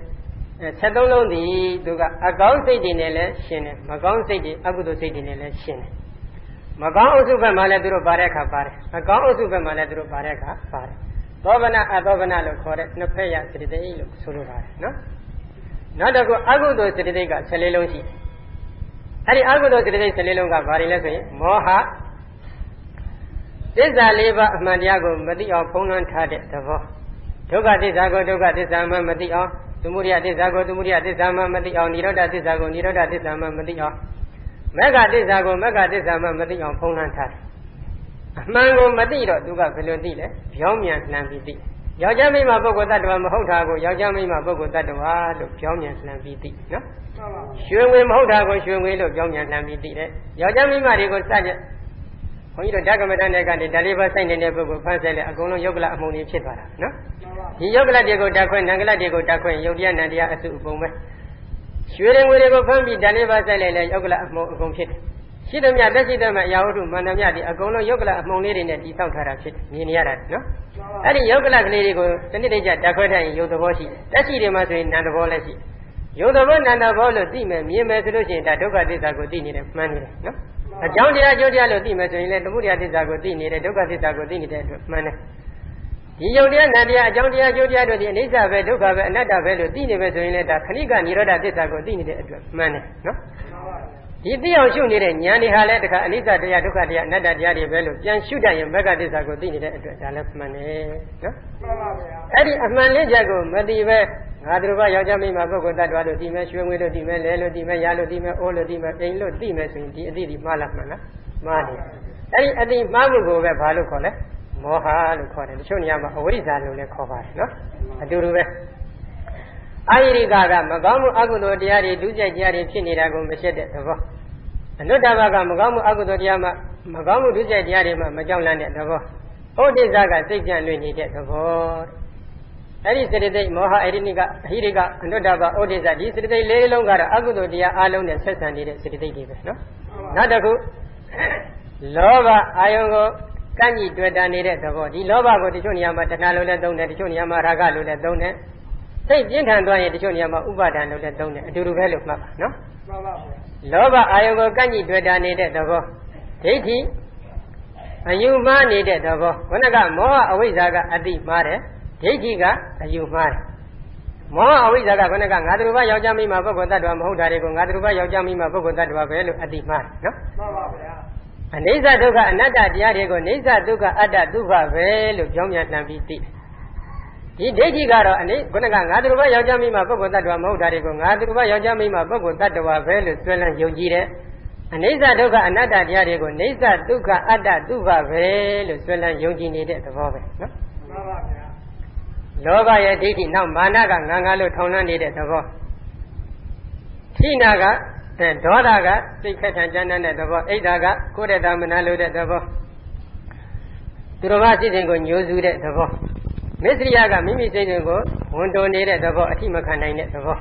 73လုံးဒီသူကအကောင်းစိတ်တွေနဲ့လည်းရှင်တယ်မကောင်းစိတ်တွေအကုသိုလ်စိတ်တွေနဲ့လည်းရှင်တယ်မကောင်းအုပ်စုဘက်မှာလည်းသူတို့ပါတဲ့အခါပါတယ်အကောင်းအုပ်စုဘက်မှာလည်းသူတို့ပါတဲ့အခါပါတယ်သောဗနာအသောဗနာလို့ခေါ်တဲ့နှစ်ဖက်ရစေတသိက်လို့ဆိုလိုပါတယ်နော်နောက်တစ်ခုအကုသိုလ်စေတသိက်က14လုံးရှိတယ်အဲ့ဒီအကုသိုလ်စေတသိက်14လုံးကဘာတွေလဲဆိုရင်မောဟသစ္စာ၄ပါးအမှန်တရားကိုမသိအောင်ဖုံးလွှမ်းထားတဲ့သဘောဒုက္ခသစ္စာကိုဒုက္ခသစ္စာမှမသိအောင်သမုဒယသစ္စာကိုသမုဒယသစ္စာမှမသိအောင်နိရောဓသစ္စာကိုနိရောဓသစ္စာမှမသိအောင်မဂ္ဂသစ္စာကိုမဂ္ဂသစ္စာမှမသိအောင်ဖုံးလွှမ်းထားတယ်အမှန်ကိုမသိတော့သူကဘယ်လိုသိလဲပြောင်းမြန်လှမ်းပြီးသိယောက်ျားမိန်းမပုဂ္ဂိုလ်တ attva မဟုတ်တာကိုယောက်ျားမိန်းမပုဂ္ဂိုလ်တ attva လို့ပြောင်းမြန်လှမ်းပြီးသိနော်ရွှေငွေမဟုတ်တာကိုရွှေငွေလို့ပြောင်းမြန်လှမ်းပြီးသိတယ်ယောက်ျားမိန်းမတွေကိုစကြဘုန်းကြီးတို့ဓကမတန်တဲ့ကနေဓာလေးပါဆိုင်နေတဲ့ပုဂ္ဂိုလ်ဖန်ဆဲလေအကုန်လုံးယုတ်ကလအမှုန်ကြီးဖြစ်သွားတာနော်ဒီယုတ်ကလတွေကိုဓာခွင့်နံကလတွေကိုဓာခွင့်ယုတ်တရားနံတရားအစုအပုံပဲရွှေငွေတွေကိုဖမ်းပြီးဓာလေးပါဆိုင်လိုက်လေယုတ်ကလအမှုန်အကုန်ဖြစ်တယ်ရှိသမျှတက်ရှိသမျှအရာဝတ္ထုမှန်သမျှဒီအကုန်လုံးယုတ်ကလအမှုန်လေးတွေနဲ့တည်ဆောက်ထားတာဖြစ်တယ်မြင်နေရတာနော်အဲ့ဒီယုတ်ကလကလေးတွေကိုတနည်းတည်းကျဓာခွဲထားရင်ယုတ်သဘောရှိတယ်တက်ရှိတယ်မှဆိုရင်နံသဘောလည်းရှိယုတ်သဘောနံသဘောလို့သိမယ်မြင်မယ်ဆိုလို့ရှိရင်ဒါဒုက္ခသစ္စာကိုသိနေတယ်မှန်နေတယ်နော်အကြောင်းတရားအကျိုးတရားလို့သိမယ်ဆိုရင်လည်းသမုဒယသစ္စာကိုသိနေတယ်ဒုက္ခသစ္စာကိုသိနေတဲ့အတွက်မှန်တယ်ဒီယုတ်တရားနံတရားအကြောင်းတရားအကျိုးတရားတို့ဒီအနိစ္စပဲဒုက္ခပဲအနတ္တပဲလို့သိနေမယ်ဆိုရင်လည်းဒါခဏိကနိရောဓသစ္စာကိုသိနေတဲ့အတွက်မှန်တယ်နော်ဒီသိအောင်ရှုနေတဲ့ဉာဏ်တွေဟာလည်းတခါအနိစ္စတရားဒုက္ခတရားအနတ္တတရားတွေပဲလို့ပြန်ရှုတတ်ရင်မဂ္ဂသစ္စာကိုသိနေတဲ့အတွက်ဒါလည်းမှန်တယ်နော်မှန်ပါဗျာအဲ့ဒီအမှန်လေးချက်ကိုမသိပဲငါတို့ဘာယောက်ျားမိန်းမပုဂ္ဂိုလ်တ attva တို့သိမယ်ရွှေငွေတို့သိမယ်လဲလို့သိမယ်ရလို့သိမယ်အိုးလို့သိမယ်အိမ်လို့သိမယ်ဆိုရင်ဒီအသိဒီမှားလားမှန်လားမှားတယ်အဲ့ဒီအသိမှားမှုကိုပဲဘာလို့ခေါ်လဲမောဟလို့ခေါ်တယ်တချို့နေရာမှာအဝိဇ္ဇာလို့လည်းခေါ်ပါတယ်နော်အတူတူပဲအာယိရိကကမကောင်းမှုအကုသိုလ်တရားတွေဒုစရိုက်တရားတွေဖြစ်နေတာကိုမရှက်တဲ့သဘောအနုတ္တဘကမကောင်းမှုအကုသိုလ်တရားမှမကောင်းမှုဒုစရိုက်တရားတွေမှမကြောက်လန့်တဲ့သဘောဩဒိစ္စကစိတ်ကြံ့လွင့်နေတဲ့သဘောအဲ့ဒီစေတသိက်မောဟအဟိရိကအနုတ္တဘဩဒိစ္စဒီစေတသိက်လေးလုံးကတော့အကုသိုလ်တရားအလုံးနဲ့ဆက်ဆံနေတဲ့စေတသိက်တွေပဲနော်နောက်တစ်ခုလောဘအာယုံကိုကန့်ကြီးတွေ့တာနေတဲ့သဘောဒီလောဘကိုတချို့နေရာမှာတဏှာလို့လည်းသုံးတယ်တချို့နေရာမှာရာဂလို့လည်းသုံးတယ်စိတ်ပြင်းထန်သွားရင်တချို့နေရာမှာဥပါဒံလို့လည်းသုံးတယ်အတူတူပဲလို့မှတ်ပါနော်မှန်ပါဗျာလောဘအာယုံကိုကန့်ကြီးတွေ့တာနေတဲ့သဘောဒိဋ္ဌိအယူမှားနေတဲ့သဘောခုနကမောဟအဝိဇ္ဇာကအတိမှားတယ်ဒိဋ္ဌိကအယူမှားတယ်မောဟအဝိဇ္ဇာကခုနကငါတို့ဘာယောက်ျားမိန်းမပုဂ္ဂိုလ်တ attva မဟုတ်တာတွေကိုငါတို့ဘာယောက်ျားမိန်းမပုဂ္ဂိုလ်တ attva ပဲလို့အတိမှားတယ်နော်မှန်ပါဗျာအနိစ္စဒုက္ခအနတ္တတရားတွေကိုအနိစ္စဒုက္ခအတ္တဒုက္ခပဲလို့ပြောင်းပြန်လှန်ပြီးသိဒီဒိဋ္ဌိကတော့ခုနကငါတို့ဘာယောက်ျားမိန်းမပုဂ္ဂိုလ်တ attva မဟုတ်တာတွေကိုငါတို့ဘာယောက်ျားမိန်းမပုဂ္ဂိုလ်တ attva ပဲလို့ဆွဲလန်းယုံကြည်တယ်အနိစ္စဒုက္ခအနတ္တတရားတွေကိုအနိစ္စဒုက္ခအတ္တဒုက္ခပဲလို့ဆွဲလန်းယုံကြည်နေတဲ့သဘောပဲနော်မှန်ပါဗျာလောဘရဲ့ဒိဋ္ဌိနောက်မာနကငါလို့ထောင်လွှမ်းနေတဲ့သဘောထိနာကဒေါသကစိတ်ခက်ထန်ကြမ်းတမ်းတဲ့သဘောအိဒါကကိုယ်တဲ့သာမနာလို့တဲ့သဘောသူတော်ဘာစိတ်စဉ်ကိုညှိုးစုတဲ့သဘောမစ္စရိယကမိမိစိတ်တွေကိုဝန်တုံနေတဲ့သဘောအထိမခံနိုင်တဲ့သဘော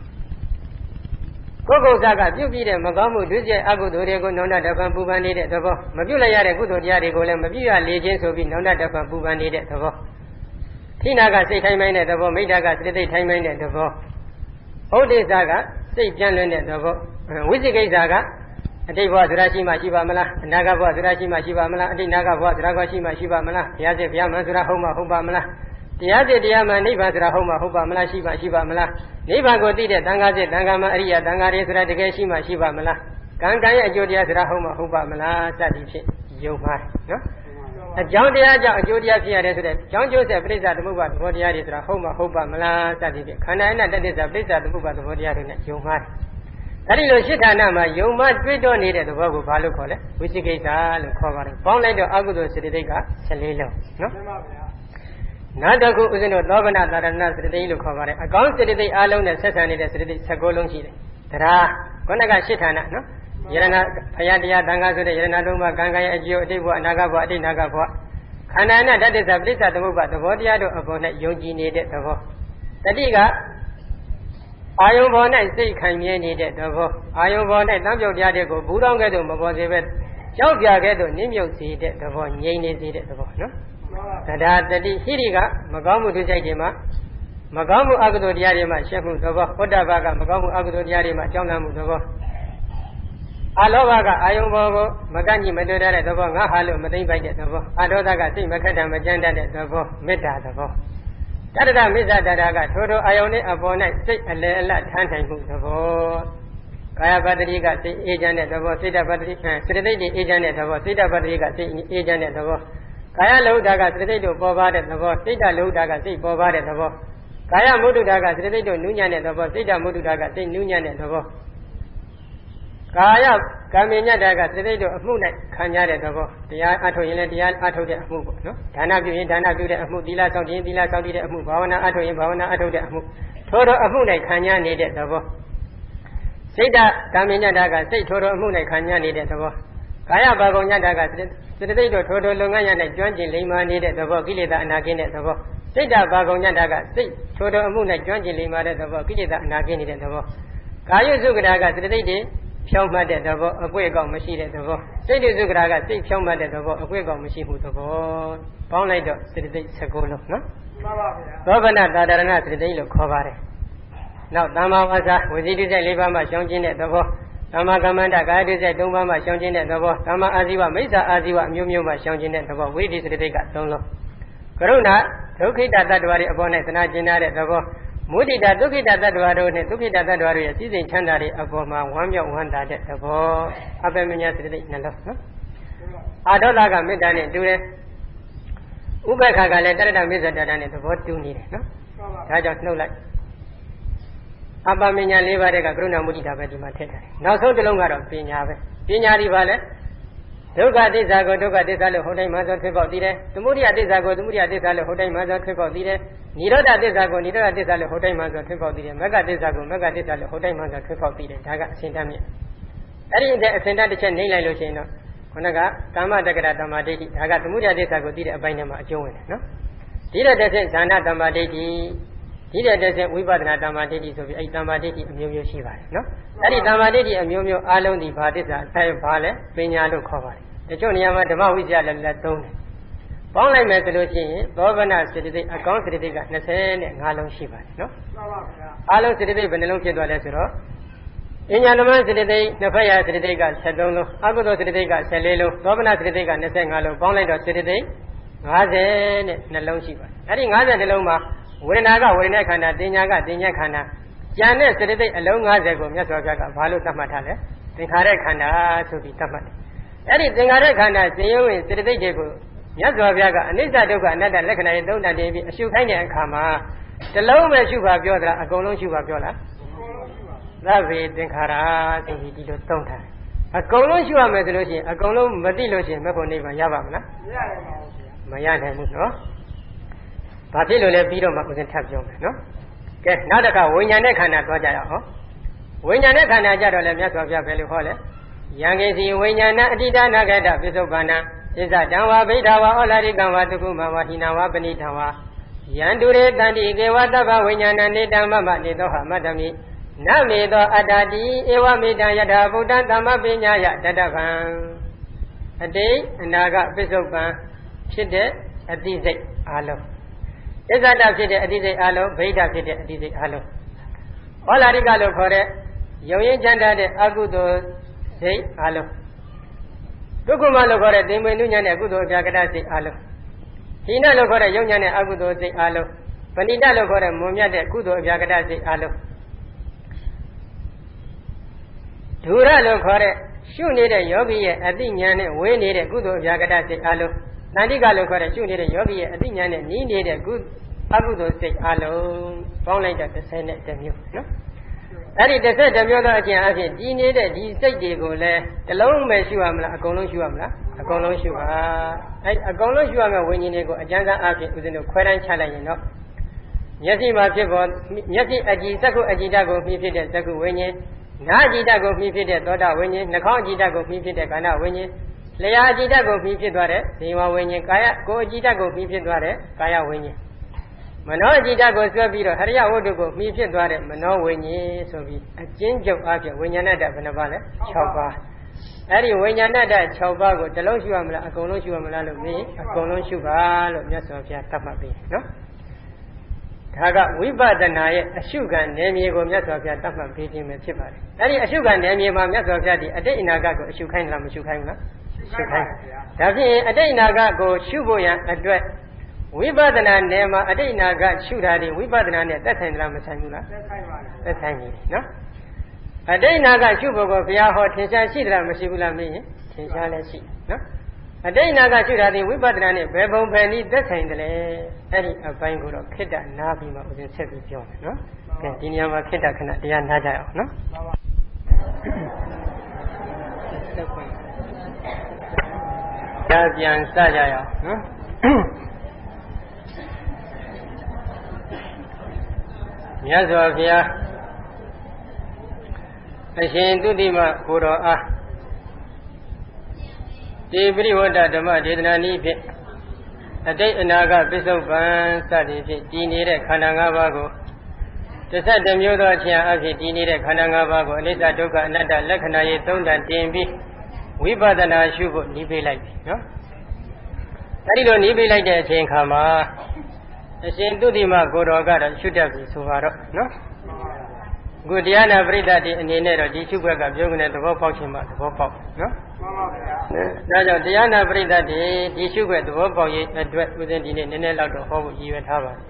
ကိုယ်ကုသကပြုတ်ပြီးတဲ့မကောင်းမှုဒုစရိုက်အကုသိုလ်တွေကိုနောင်တတပံပူပန်နေတဲ့သဘောမပြုတ်လိုက်ရတဲ့ကုသိုလ်တရားတွေကိုလည်းမပြုတ်ရလေခြင်းဆိုပြီးနောင်တတပံပူပန်နေတဲ့သဘောထိနာကစိတ်ထိုင်မိုင်းတဲ့သဘောမိဒ္ဒကစိတ်သိထိုင်မိုင်းတဲ့သဘောဩဒိစ္စကစိတ်ကြံ့လွင့်တဲ့သဘောဝိသိကိစ္စကအတိတ်ဘဝဆိုတာရှိမှရှိပါမလားအနာဂတ်ဘဝဆိုတာရှိမှရှိပါမလားအတိတ်နာဂတ်ဘဝဆိုတာကရှိမှရှိပါမလားဘုရားစစ်ဘုရားမှန်ဆိုတာဟုတ်မှဟုတ်ပါမလားတရားစစ်တရားမှန်နိဗ္ဗာန်ဆိုတာဟုတ်မှဟုတ်ပါမလားရှိမှရှိပါမလားနိဗ္ဗာန်ကိုသိတဲ့သံဃာစစ်သံဃာမှန်အရိယသံဃာတွေဆိုတာတကယ်ရှိမှရှိပါမလားကံကံရဲ့အကျိုးတရားဆိုတာဟုတ်မှဟုတ်ပါမလားစသည်ဖြင့်ယုံမှားနော်အကြောင်းတရားကြောင့်အကျိုးတရားဖြစ်ရတယ်ဆိုတဲ့ကြောင်းကျိုးဆက်ပြိဿသမုပ္ပါသဘောတရားတွေဆိုတာဟုတ်မှဟုတ်ပါမလားစသည်ဖြင့်ခန္ဓာအနတ္တတစ္ဆာပြိဿသမုပ္ပါသဘောတရားတွေနဲ့ယုံမှားတယ်အဲ့ဒီလိုရှစ်ဌာနမှာယုံမှတွေးတော့နေတဲ့သဘောကိုဘာလို့ခေါ်လဲဝိသိကိစ္စလို့ခေါ်ပါတယ်ပေါင်းလိုက်တော့အကုသိုလ်စေတသိက်က14လုံးနော်မှန်ပါဗျာနောက်တစ်ခုဦးဇင်းတို့သောဗနာသာရဏစေတသိက်လို့ခေါ်ပါတယ်အကောင်းစေတသိက်အလုံးနဲ့ဆက်ဆံနေတဲ့စေတသိက်16လုံးရှိတယ်တရားခုနကရှစ်ဌာနနော်ယရဏဖယားတရားသံဃာဆိုတဲ့ယရဏသုံးပါးကံကံရဲ့အကျိုးအတိတ်ဘဝအနာဂတ်ဘဝအတိတ်နာဂတ်ဘဝခခန္ဓာနဲ့ဓာတ်သစ္စာပဋိစ္စသမုပ္ပါသဘောတရားတို့အပေါ်၌ယုံကြည်နေတဲ့သဘောတတိကအာယုံပေါ်၌စိတ်ခိုင်မြဲနေတဲ့သဘောအာယုံပေါ်၌တမ်းပြုတ်တရားတွေကိုဘူးတော်ကဲ့သို့မပေါ်စေပဲကြောက်ပြကဲ့သို့နင်းမြုပ်စေတဲ့သဘောငြိမ်နေစေတဲ့သဘောနော်ဒါတတိဟိရိကမကောင်းမှုဒုစိတ်တွေမှာမကောင်းမှုအကုသိုလ်တရားတွေမှာရှက်မှုသဘောဩတ္တဘကမကောင်းမှုအကုသိုလ်တရားတွေမှာကြောင်းလန့်မှုသဘောအလောဘကအာယုံဘောကိုမကန့်ကြီးမတွေ့တဲ့သဘောငါဟာလို့မသိမ့်ပိုက်တဲ့သဘောအဒေါသကစိတ်မခက်တာမကြမ်းတတ်တဲ့သဘောမေတ္တာသဘောတတ္တမစ္ဆတတာကထိုထိုအာယုံနဲ့အပေါ်၌စိတ်အလယ်အလတ်ထမ်းနိုင်မှုသဘောကာယပတ္တိကစိတ်အေးချမ်းတဲ့သဘောစိတ်တပတ္တိစေတသိက်တွေအေးချမ်းတဲ့သဘောစိတ်တပတ္တိကစိတ်အေးချမ်းတဲ့သဘောကာယလောဒကစေတသိက်တို့ပေါ်ပါတဲ့သဘောစိတ်တလောဒကစိတ်ပေါ်ပါတဲ့သဘောကာယမုဒ္ဒတာကစေတသိက်တို့နူးညံ့တဲ့သဘောစိတ်တမုဒ္ဒတာကစိတ်နူးညံ့တဲ့သဘောကာယကံမြညတ်တာကစေတသိက်တို့အမှု၌ခံရတဲ့သဘောတရားအထုတ်ရင်လည်းတရားအထုတ်တဲ့အမှုပေါ့နော်ဒါနပြုရင်ဒါနပြုတဲ့အမှုသီလဆောက်ရင်သီလဆောက်တဲ့အမှုဘာဝနာအထုတ်ရင်ဘာဝနာအထုတ်တဲ့အမှုထိုသောအမှု၌ခံရနေတဲ့သဘောစိတ်တကံမြညတ်တာကစိတ်ထိုသောအမှု၌ခံရနေတဲ့သဘောကာယဘာဂုံညတ်တာကစေတသိက်တို့ထိုသောလုပ်ငန်းရ၌ကျွမ်းကျင်လိမ္မာနေတဲ့သဘောကိလေသာအနာကင်းတဲ့သဘောစိတ်တဘာဂုံညတ်တာကစိတ်ထိုသောအမှု၌ကျွမ်းကျင်လိမ္မာတဲ့သဘောကိလေသာအနာကင်းနေတဲ့သဘောကာယစုကတာကစေတသိက်တွေဖြောင်းမှတ်တဲ့သဘောအကွေ့အကောက်မရှိတဲ့သဘောစိတ်တစုကရာကစိတ်ဖြောင်းမှတ်တဲ့သဘောအကွေ့အကောက်မရှိမှုသဘောပေါင်းလိုက်တော့စေတသိက်19လုံးနော်မှန်ပါဗျာသောဗနသာဒရဏစေတသိက်လို့ခေါ်ပါတယ်နောက်သမ္မာဝါစာဝစီတိစိတ်၄ပါးမှရှောင်ကျဉ်တဲ့သဘောသမ္မာကမ္မန္တကာယတိစိတ်၃ပါးမှရှောင်ကျဉ်တဲ့သဘောသမ္မာအာဇီဝမိစ္ဆာအာဇီဝအမျိုးမျိုးမှရှောင်ကျဉ်တဲ့သဘောဝိရိစေတသိက်က3လုံးကရုဏာဒုက္ခိတတ္တဝါတွေအပေါ်၌သနာကျင်တဲ့သဘောမုဒိတာဒုက္ခိတတ္တဝါတို့နဲ့ဒုက္ခိတတ္တဝါတို့ရဲ့စည်းစိမ်ချမ်းသာတွေအပေါ်မှာဝမ်းမြောက်ဝမ်းသာတဲ့သဘောအပ္ပမညာစေတသိက်နှလုံးနော်အာဒေါသကမေတ္တာနဲ့တူတယ်ဥပ္ပခါကလည်းတရတမေဇ္ဇတတာနဲ့သဘောတူနေတယ်နော်ဒါကြောင့်နှုတ်လိုက်အပ္ပမညာ၄ပါးတဲ့ကကရုဏာမုဒိတာပဲဒီမှာထည့်ထားတယ်နောက်ဆုံးတစ်လုံးကတော့ပညာပဲပညာဒီပါလဲဒုက္ခသစ္စာကိုဒုက္ခသစ္စာလို့ဟိုတိုင်းမှာဆိုထွေးပေါက်သေးတယ်သမုဒိယသစ္စာကိုသမုဒိယသစ္စာလို့ဟိုတိုင်းမှာဆိုထွေးပေါက်သေးတယ်နိရောဓသစ္စာကိုနိရောဓသစ္စာလို့ဟိုတိုင်းမှာဆိုထွေးပေါက်သေးတယ်မဂ္ဂသစ္စာကိုမဂ္ဂသစ္စာလို့ဟိုတိုင်းမှာဆိုထွေးပေါက်သေးတယ်ဒါကအစဉ်တတ်မြင့်အဲ့ဒီအစဉ်တတ်တစ်ချက်နှိမ့်လိုက်လို့ရှိရင်တော့ခုနကကာမတက္ကရာတမ္မာဒိဋ္ဌိဒါကသမုဒိယသစ္စာကိုသိတဲ့အပိုင်းထဲမှာအကျုံးဝင်တယ်နော်ဒီတဲ့တစ်ချက်ဇာနာတမ္မာဒိဋ္ဌိဒီတဲ့တစ်ချက်ဝိပဿနာတမ္မာဒိဋ္ဌိဆိုပြီးအဲ့တမ္မာဒိဋ္ဌိအမျိုးမျိုးရှိပါတယ်နော်အဲ့ဒီတမ္မာဒိဋ္ဌိအမျိုးမျိုးအလုံးဒီဘာသစ္စာအဲဘာလဲပညာလို့ခေါ်ပါတယ်တချို့နေရာမှာဓမ္မဝိဇ္ဇာလည်းသုံးတယ်ပေါင်းလိုက်မယ်ဆိုလို့ရှိရင်သောဗနစေတသိက်အကောင်းစေတသိက်က25လုံးရှိပါတယ်နော်မှန်ပါဗျာအလုံးစေတသိက်ဘယ်နှလုံးဖြစ်သွားလဲဆိုတော့အညာဓမ္မစေတသိက်နှစ်ဖက်ရစေတသိက်က73လုံးအကုသိုလ်စေတသိက်က14လုံးသောဗနစေတသိက်က25လုံးပေါင်းလိုက်တော့စေတသိက်52လုံးရှိပါတယ်အဲ့ဒီ52လုံးမှာဝေဒနာကဝေဒနာခန္ဓာတင်ညာကတင်ညာခန္ဓာကျန်တဲ့စေတသိက်အလုံး50ကိုမြတ်စွာဘုရားကဘာလို့သတ်မှတ်ထားလဲသင်္ခါရခန္ဓာဆိုပြီးသတ်မှတ်တယ်အဲ့ဒီသင်္ခါရခန္ဓာဇင်ယဝင်စေတသိက်တွေကိုမြတ်စွာဘုရားကအနိစ္စဒုက္ခအနတ္တလက္ခဏာရဲ့သုံးတန်တင်ပြီးအရှုခိုင်းတဲ့အခါမှာတစ်လုံးပဲရှုပါပြောသလားအကုန်လုံးရှုပါပြောလားသဗ္ဗေသင်္ခါရဆိုပြီးဒီလိုသုံးထားအကုန်လုံးရှုရမယ်ဆိုလို့ရှိရင်အကုန်လုံးမသိလို့ရှိရင်မဖို့နိဗ္ဗာန်ရပါမလားမရနိုင်ဘူးနော်ဘာဖြစ်လို့လဲပြီးတော့မှဦးဇင်းထပ်ပြောမယ်နော်ကဲနောက်တစ်ခါဝိညာဉ်နဲ့ခန္ဓာသွားကြရအောင်ဝိညာဉ်နဲ့ခန္ဓာကြတော့လေမြတ်စွာဘုရားပဲလို့ဟောလဲယံကေစီဝိညာဏအတိဒနာဂတပိစုပန္နသစ္စာတံဝါဗိဓာဝါဩလာရိကံဝါတုကုမဝါဟိနာဝါပဏိထဝါယံတုရေတန္တိကေဝတဗ္ဗဝိညာဏနေတမမနေသောဟမတ္တမိနမေသောအတ္တတိဧဝမေတံယထာဗုဒ္ဓသမ္မပညာယတတဗံအတိအနာဂပိစုပန်ဖြစ်တဲ့အတိစိတ်အလုံးသစ္စာတဖြစ်တဲ့အတိစိတ်အလုံးဗိဓာဖြစ်တဲ့အတိစိတ်အလုံးဩလာရိကလို့ခေါ်တဲ့ယုံရင်ချမ်းသာတဲ့အကုသိုလ်စိတ်အလုံးဒုက္ခမလို့ခေါ်တဲ့သင်္ဝေနုညံ့တဲ့ကုသိုလ်အပြာကတစိတ်အလုံးဟိနလို့ခေါ်တဲ့ယုံညံ့တဲ့အကုသိုလ်စိတ်အလုံးပဏိတလို့ခေါ်တဲ့မွန်မြတ်တဲ့ကုသိုလ်အပြာကတစိတ်အလုံးဒုရလို့ခေါ်တဲ့ရှုနေတဲ့ယောဂီရဲ့အသိဉာဏ်နဲ့ဝေးနေတဲ့ကုသိုလ်အပြာကတစိတ်အလုံးတဏှိကလို့ခေါ်တဲ့ရှုနေတဲ့ယောဂီရဲ့အသိဉာဏ်နဲ့နီးနေတဲ့အကုသိုလ်စိတ်အလုံးပေါင်းလိုက်တော့30မျိုးနော်အဲ့ဒီ30မျိုးသောအကျင့်အဖြစ်ဒီနေတဲ့ဒီစိတ်တွေကိုလည်းတစ်လုံးပဲရှုရမလားအကုန်လုံးရှုရမလားအကုန်လုံးရှုပါအဲ့အကုန်လုံးရှုရမယ့်ဝိညာဉ်တွေကိုအကျဉ်းစားအဖြစ်ဦးဇင်းတို့ခွဲတိုင်းချလိုက်ရင်တော့မျက်စိမှာဖြစ်ပေါ်မျက်စိအကြည်စက္ခုအကြည်ဓာတ်ကိုမြည်ဖြစ်တဲ့စက္ခုဝိညာဉ်နားအကြည်ဓာတ်ကိုမြည်ဖြစ်တဲ့သောတာဝိညာဉ်နှာခေါင်းအကြည်ဓာတ်ကိုမြည်ဖြစ်တဲ့ကာဏဝိညာဉ်လျာအကြည်ဓာတ်ကိုပြီးဖြစ်သွားတဲ့ဇေဝဝိညာဉ်ကာယကိုအကြည်ဓာတ်ကိုပြီးဖြစ်သွားတဲ့ကာယဝိညာဉ်မနောအကြည်ဓာတ်ကိုဆွဲပြီးတော့ဟရိယဝတ္ထုကိုပြီးဖြစ်သွားတဲ့မနောဝိညာဉ်ဆိုပြီးအကျဉ်းချုပ်အပြင်ဝိညာဏတ္တဘယ်နှပါလဲ6ပါးအဲ့ဒီဝိညာဏတ္တ6ပါးကိုတစ်လုံးရှုရမလားအကုန်လုံးရှုရမလားလို့မေးအကုန်လုံးရှုပါလို့မြတ်စွာဘုရားသတ်မှတ်ပြီးနော်ဒါကဝိပဿနာရဲ့အရှုခံနယ်မြေကိုမြတ်စွာဘုရားသတ်မှတ်ပေးခြင်းပဲဖြစ်ပါတယ်အဲ့ဒီအရှုခံနယ်မြေမှာမြတ်စွာဘုရားဒီအတိတ်အနာဂတ်ကိုအရှုခိုင်းလားမရှုခိုင်းဘူးလားရှုခိုင်းဒါဖြင့်အတိတ်အနာဂတ်ကိုရှုဖို့ရန်အတွက်ဝိပဿနာနယ်မှာအတိတ်အနာဂတ်ရှုတာဒီဝိပဿနာနဲ့သက်ဆိုင်လားမဆိုင်ဘူးလားသက်ဆိုင်ပါဘူးသက်ဆိုင်ပြီနော်အတိတ်အနာဂတ်ရှုဖို့ကိုဘုရားဟောထင်ရှားရှိသလားမရှိဘူးလားမေးရင်ထင်ရှားလည်းရှိနော်အတိတ်အနာဂတ်ရှုတာဒီဝိပဿနာနဲ့ဘယ်ပုံဘယ်နည်းသက်ဆိုင်တယ်လဲအဲ့ဒီအပိုင်းကိုတော့ခိတ္တနာပြီးမှဦးဇင်းဆက်ပြီးပြောမယ်နော်ကဲဒီနေရာမှာခိတ္တခဏတရားနာကြရအောင်နော်ပြန်စကြရအောင်နော်မြတ်စွာဘုရားအရှင်သုတိမကိုတော်အားဒီပရိဝတ္တဓမ္မဒေသနာနည်းဖြင့်အတိတ်အနာဂတ်ပစ္စုပန်စသည်ဖြင့်တည်နေတဲ့ခန္ဓာ၅ပါးကို11မျိုးသောအခြင်းအဖြစ်တည်နေတဲ့ခန္ဓာ၅ပါးကိုအနိစ္စဒုက္ခအနတ္တလက္ခဏာရေး၃ဓာတ်တင်ပြီးဝိပဿနာရှုဖို့နှီးပေးလိုက်ပြီနော်အဲဒီလိုနှီးပေးလိုက်တဲ့အချိန်ခါမှာအရှင်သုတိမကိုတော်ကတော့ရှုတတ်ပြီဆိုပါတော့နော်အခုတရားနာပရိသတ်ဒီအနေနဲ့တော့ဒီရှုွက်ကပြောကနေသဘောပေါက်ခြင်းမှသဘောပေါက်နော်မှန်ပါဗျာဒါကြောင့်တရားနာပရိသတ်ဒီရှုွက်သဘောပေါက်ရေးအတွက်ဦးဇင်းဒီနေ့နည်းနည်းလောက်တော့ဟောဖို့ရည်ရွယ်ထားပါတယ်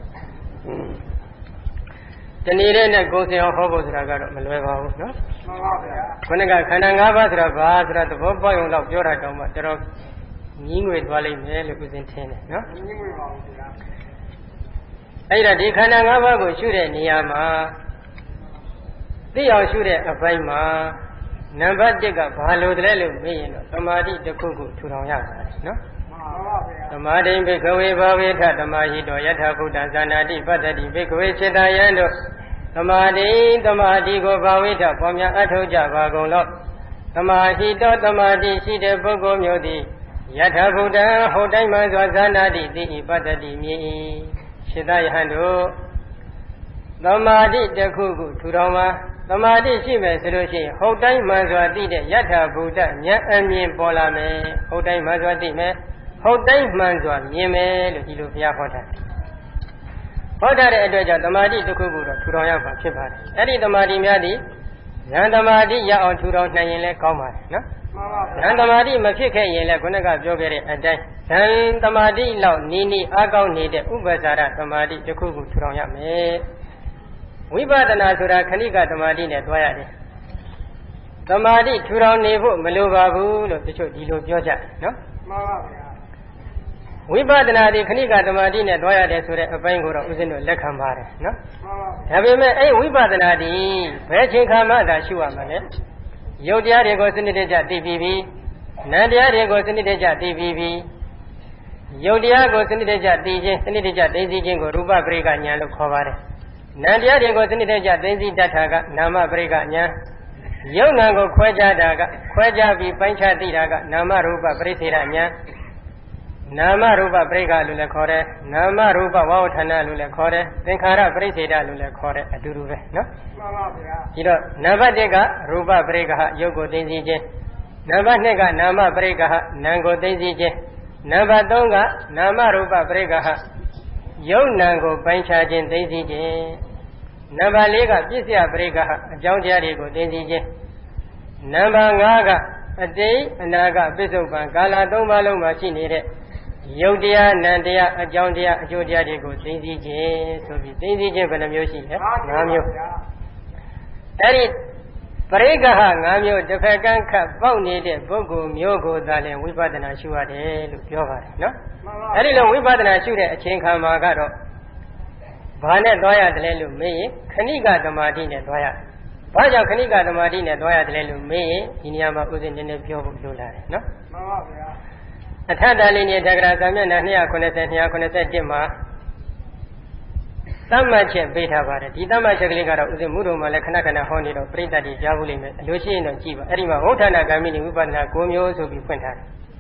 ဒီနေ့နဲ့ကိုယ်စင်အောင်ဟောဖို့ဆိုတာကတော့မလွယ်ပါဘူးနော်မှန်ပါဗျာခုနကခန္ဓာ၅ပါးဆိုတာဘာဆိုတာသဘောပေါက်ရုံလောက်ပြောတာတောင်မှတော်တော်ညီးငွေသွားလိမ့်မယ်လို့ဦးဇင်းထင်တယ်နော်ညီးငွေပါဘူးဗျာအဲ့ဒါဒီခန္ဓာ၅ပါးကိုရှုတဲ့နေရာမှာသိအောင်ရှုတဲ့အပိုင်းမှာနံပါတ်1ကဘာလို့တလဲလို့မေးရင်တော့သမာဓိတစ်ခုခုထူထောင်ရပါတယ်နော်မှန်ပါဗျာသမာဓိဘိကဝေဘာဝေထသမာဟိတောယထာဘုဒ္ဓဇာနာတိပတ္တိဘိကဝေစေတယံတို့သမာဓိကိုဘာဝေထပေါ်များအထောက်ကြပါကုန်လောသမာဟိတောသမာဓိရှိတဲ့ပုဂ္ဂိုလ်မျိုးသည်ယထာဘုဒ္ဓဟုတ်တိုင်းမှစွာဇာနာတိသိဤပတ္တိမြည်၏စေတယဟံတို့သမာဓိတစ်ခုခုထူထောင်ပါသမာဓိရှိမယ်ဆိုလို့ရှိရင်ဟုတ်တိုင်းမှန်စွာသိတဲ့ယထာဘုဒ္ဓဉာဏ်အမြင်ပေါ်လာမယ်ဟုတ်တိုင်းမှန်စွာသိမယ်ဟုတ်တိုင်းမှန်စွာမြင်မယ်လို့ဒီလိုဘုရားဟောထားတယ်ဟောထားတဲ့အတွက်ကြောင့်သမာဓိတစ်ခုခုတော့ထူထောင်ရမှာဖြစ်ပါတယ်အဲ့ဒီသမာဓိများသည်ဉာဏ်သမာဓိရအောင်ထူထောင်နိုင်ရင်လည်းကောင်းပါတယ်နော်ဉာဏ်သမာဓိမဖြစ်ခဲ့ရင်လည်းခုနကပြောခဲ့တဲ့အတိုင်းဉာဏ်သမာဓိလောက်နီးအားကောင်းနေတဲ့ဥပ္ပဇာရသမာဓိတစ်ခုခုထူထောင်ရမယ်ဝိပဿနာဆိုတာခဏိကသမာဓိနဲ့တွားရတယ်သမာဓိထူထောင်နေဖို့မလိုပါဘူးလို့တချို့ဒီလိုပြောကြတယ်နော်မှန်ပါဗျာဝိပဿနာဒီခဏိကသမာဓိနဲ့တွားရတယ်ဆိုတဲ့အပိုင်းကိုတော့ဦးဇင်းတို့လက်ခံပါတယ်နော်မှန်ပါဒါပေမဲ့အဲ့ဝိပဿနာဒီဘယ်ချိန်ခါမှသာရှုရမှာလဲရုပ်တရားတွေကိုစနစ်တကျသိပြီးပြီနာမ်တရားတွေကိုစနစ်တကျသိပြီးပြီရုပ်တရားကိုစနစ်တကျသိခြင်းစနစ်တကျသိသိခြင်းကိုရူပပရိက္ခဉာဏ်လို့ခေါ်ပါတယ်နာမ်တရားတွေကိုစနစ်တကျသိသိတတ်တာကနာမပရိက္ခဉာဏ်ရုပ်နာမ်ကိုခွဲခြားတာကခွဲခြားပြီးပိုင်းခြားသိတာကနာမရူပပရိစ္ဆေဒဉာဏ်နာမရူပပရိက္ခလို့လည်းခေါ်တယ်နာမရူပဝါဝဌာနလို့လည်းခေါ်တယ်သင်္ခါရပရိစ္ဆေဒလို့လည်းခေါ်တယ်အတူတူပဲနော်မှန်ပါဗျာဒီတော့နံပါတ်1ကရူပပရိက္ခရုပ်ကိုသိသိခြင်းနံပါတ်2ကနာမပရိက္ခနာမ်ကိုသိသိခြင်းနံပါတ်3ကနာမရူပပရိက္ခယုံနံကိုပိုင်းခြားခြင်းသိသိခြင်းနံပါတ်4ကပြစ္ဆယပရိက္ခအကြောင်းတရားတွေကိုသိသိခြင်းနံပါတ်5ကအတိတ်အနာဂတ်ပစ္စုပန်ကာလ3ပါးလုံးမှာရှိနေတဲ့ယုတ်တရားနံတရားအကြောင်းတရားအကျိုးတရားတွေကိုသိသိခြင်းဆိုပြီးသိသိခြင်းဘယ်နှမျိုးရှိလဲ5မျိုးအဲ့ဒီပရိက္ခ5မျိုးတစ်ဖက်ကန်းခတ်ပေါက်နေတဲ့ပုဂ္ဂိုလ်မျိုးကိုသာလျှင်ဝိပဿနာရှုရတယ်လို့ပြောပါတယ်နော်အဲ့ဒီလိုဝိပဿနာရှုတဲ့အချိန်ခါမှာကတော့ဘာနဲ့တွားရတယ်လဲလို့မေးရင်ခဏိကသမာဓိနဲ့တွားရတယ်ဘာကြောင့်ခဏိကသမာဓိနဲ့တွားရတယ်လဲလို့မေးရင်ဒီနေရာမှာဥစဉ်နည်းနည်းပြောဖို့လိုလာတယ်နော်မှန်ပါဗျာအထတလေးနဲ့တက္ကရာစာမျက်နှာ290 291မှာသတ်မှတ်ချက်ပေးထားပါတယ်ဒီသတ်မှတ်ချက်ကလေးကတော့ဥစဉ်မှုတော်မှာလည်းခဏခဏဟောနေတော့ပြိတ္တတွေကြားဘူးလိမ့်မယ်အလိုရှိရင်တော့ကြည့်ပါအဲ့ဒီမှာဝဋ္ဌာဏဂ ामिनी ဝိပဿနာ9မျိုးဆိုပြီးဖွင့်ထားတယ်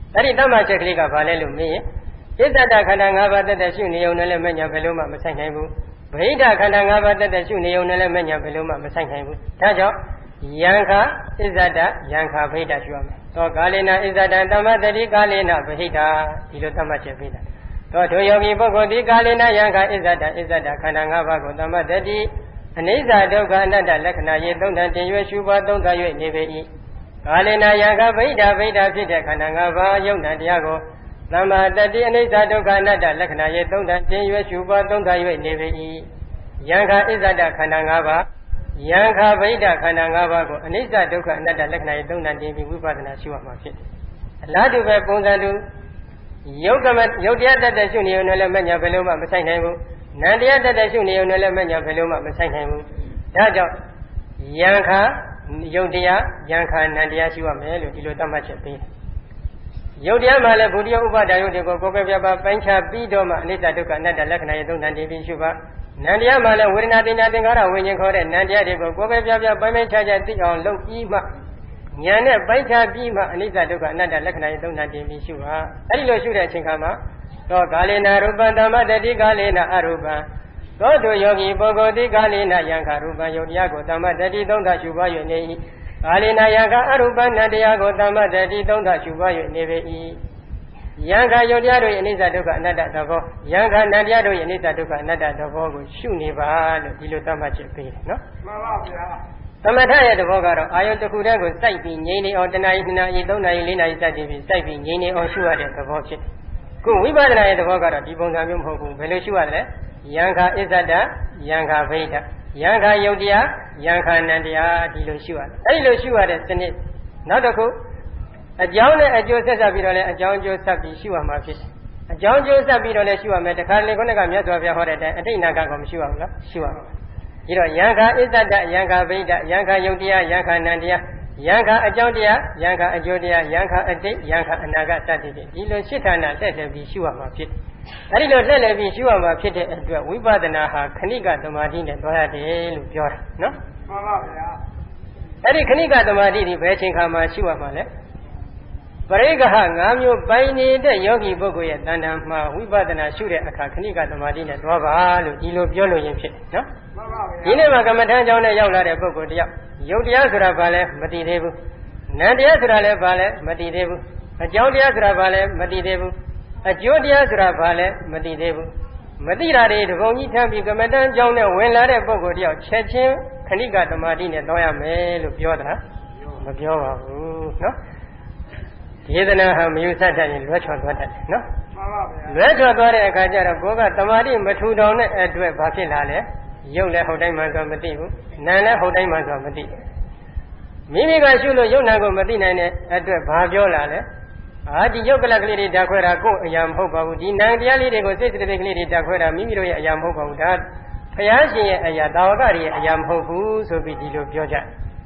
အဲ့ဒီတမ္မာချက်ကလေးကဘာလဲလို့မေးရင်ဣဇ္ဇတခန္ဓာ၅ပါးတသက်ရှုနေုံနဲ့လည်းမညာဘယ်လိုမှမဆိုင်နိုင်ဘူးဗဟိတခန္ဓာ၅ပါးတသက်ရှုနေုံနဲ့လည်းမညာဘယ်လိုမှမဆိုင်နိုင်ဘူးဒါကြောင့်ယံခဣဇ္ဇတယံခဗဟိတရှုရမယ်သောကာလေနဣဇ္ဇတတမ္မတတိကာလေနဗဟိတဒီလိုတမ္မာချက်ပေးတာသောတို့ယောဂီပုဂ္ဂိုလ်ဒီကာလေနယံခဣဇ္ဇတခန္ဓာ၅ပါးကိုတမ္မတတိအနိစ္စဒုက္ခအနတ္တလက္ခဏာရေသုံးတန်တင်ရွယ်ရှုပါသုံးသ၍နေပေ၏ကာလေနယံခဗဟိတဖြစ်တဲ့ခန္ဓာ၅ပါးယုံနာတရားကိုသမ္မာတတိအနိစ္စဒုက္ခအနတ္တလက္ခဏာရေသုံးတန်တင်ရွယ်ရှုပါသုံးသ၍နေပေ၏ယံခဣဇ္ဇတခန္ဓာ၅ပါးယံခဗဟိတခန္ဓာ၅ပါးကိုအနိစ္စဒုက္ခအနတ္တလက္ခဏာရေသုံးတန်တင်ပြီးဝိပဿနာရှုရမှာဖြစ်တယ်အလားတူပဲပုံစံတူယုတ်တရားတတ်တဲ့ရှုနေုံနဲ့လည်းမညာဘယ်လိုမှမဆိုင်နိုင်ဘူးနန္တရားတတ်တဲ့ရှုနေုံနဲ့လည်းမညာဘယ်လိုမှမဆိုင်နိုင်ဘူးဒါကြောင့်ယံခယုတ်တရားယံခနန္တရားရှုရမယ်လို့ဒီလိုသတ်မှတ်ချက်ပေးတယ်ယုတ်တရားမှာလည်းဘုဒ္ဓဥပဒါယုတ်တွေကိုကိုယ်ပဲပြပါပိုင်းခြားပြီးတော့မှအနိစ္စဒုက္ခအနတ္တလက္ခဏာရေသုံးတန်တင်ပြီးရှုပါနန္တရားမှာလည်းဝေဒနာတင်ညာသင်္ခါရဝိညာဉ်ခေါ်တဲ့နန္တရားတွေကိုကိုယ်ပဲပြပိုင်းပိုင်းခြားခြားသိအောင်လုပ်ပြီးမှဉာဏ်နဲ့ပိုင်းခြားပြီးမှအနိစ္စဒုက္ခအနတ္တလက္ခဏာရေသုံးတန်တင်ပြီးရှုပါအဲဒီလိုရှုတဲ့အချိန်ခါမှာသောကာလေနာရူပံဓမ္မတတိကာလေနာအရူပံသောတုယောဂီပုဂ္ဂိုလ်တိကာလေနာယံခရူပံယုတ်တရားကိုဓမ္မတတိသုံးသရှုပါ၍နေ၏ကာလေနာယံခအရူပံနန္တရားကိုဓမ္မတတိသုံးသရှုပါ၍နေပေ၏ယံခယုတ်တရားတို့အနိစ္စဒုက္ခအနတ္တသဘောယံခနန္တရားတို့အနိစ္စဒုက္ခအနတ္တသဘောကိုရှုနေပါလို့ဒီလိုသတ်မှတ်ချက်ပေးတယ်နော်မှန်ပါဗျာသမထရဲ့သဘောကတော့အာယုတစ်ခုတည်းကိုစိုက်ပြီးငြိမ်နေအောင်တဏှာ2နာရီ3နာရီ4နာရီစသဖြင့်စိုက်ပြီးငြိမ်နေအောင်ရှုရတဲ့သဘောဖြစ်တယ်ခုဝိပဿနာရဲ့သဘောကတော့ဒီပုံစံမျိုးမဟုတ်ဘူးဘယ်လိုရှုရတယ်လဲယံခဣဇ္ဇတယံခဗဟိတယံခယုတ်တရားယံခနန္တရားဒီလိုရှုရတယ်အဲဒီလိုရှုရတဲ့စနစ်နောက်တစ်ခုအကြောင်းနဲ့အကျိုးဆက်ဆက်ပြီးတော့လည်းအကြောင်းအကျိုးဆက်ပြီးရှုရမှာဖြစ်တယ်အကြောင်းအကျိုးဆက်ပြီးတော့လည်းရှုရမယ်တခါလေခုနကမြတ်စွာဘုရားဟောတဲ့အတိုင်းအတိတ်နာကကိုမရှုရဘူးလားရှုရမှာဒီတော့ယံခဣဇ္ဇတယံခဗဟိတယံခယုတ်တရားယံခနန္တရားယံခအကြောင်းတရားယံခအကျိုးတရားယံခအတိတ်ယံခအနာဂတ်စသဖြင့်ဒီလိုရှစ်ဌာနလှည့်လည်ပြီးရှုရမှာဖြစ်တယ်အဲဒီလိုလှည့်လည်ပြီးရှုရမှာဖြစ်တဲ့အတွက်ဝိပဿနာဟာခဏိကသမာဓိနဲ့တွားရတယ်လို့ပြောတာနော်မှန်ပါဗျာအဲဒီခဏိကသမာဓိဒီဘယ်ချိန်ခါမှရှုရမှာလဲပရိက္ခ၅မျိုးပိုင်နေတဲ့ယောဂီပုဂ္ဂိုလ်ရဲ့တဏ္ဍာမှာဝိပဿနာရှုတဲ့အခါခဏိကသမာဓိနဲ့တွားပါလို့ဒီလိုပြောလို့ရင်ဖြစ်တယ်နော်မှန်ပါဗျာဒီနေ့မှာကမ္မထမ်းကျောင်းနဲ့ရောက်လာတဲ့ပုဂ္ဂိုလ်တယောက်ယုတ်တရားဆိုတာဘာလဲမသိသေးဘူးနန္တရားဆိုတာလည်းဘာလဲမသိသေးဘူးအကြောင်းတရားဆိုတာဘာလဲမသိသေးဘူးအကျိုးတရားဆိုတာဘာလဲမသိသေးဘူးမသိတာတွေတပုံကြီးထမ်းပြီးကမ္မထမ်းကျောင်းနဲ့ဝင်လာတဲ့ပုဂ္ဂိုလ်တယောက်ချက်ချင်းခဏိကသမာဓိနဲ့တွားရမယ်လို့ပြောတာမပြောပါဘူးနော်ယေဒနာဟာမယူဆတတ်ရင်လွဲချော်သွားတတ်တယ်နော်မှန်ပါဗျာလွဲချော်သွားတဲ့အခါကျတော့ကိုယ်ကသမာဓိမထူထောင်တဲ့အတွက်ဘာဖြစ်လာလဲရုပ်လည်းဟုတ်တိုင်းမှဆိုမသိဘူးနာမ်လည်းဟုတ်တိုင်းမှဆိုမသိမိမိကရှုလို့ရုပ်နာကိုမသိနိုင်တဲ့အတွက်ဘာပြောလာလဲဒီရုပ်ကလကလေးတွေဓာတ်ခွဲတာကိုယ်အရာမဟုတ်ပါဘူးဒီနာမ်တရားလေးတွေကိုစိတ်စိတ်ကလေးတွေဓာတ်ခွဲတာမိမိတို့ရဲ့အရာမဟုတ်ပါဘူးဒါဘုရားရှင်ရဲ့အရာတာဝကတွေရဲ့အရာမဟုတ်ဘူးဆိုပြီးဒီလိုပြောကြ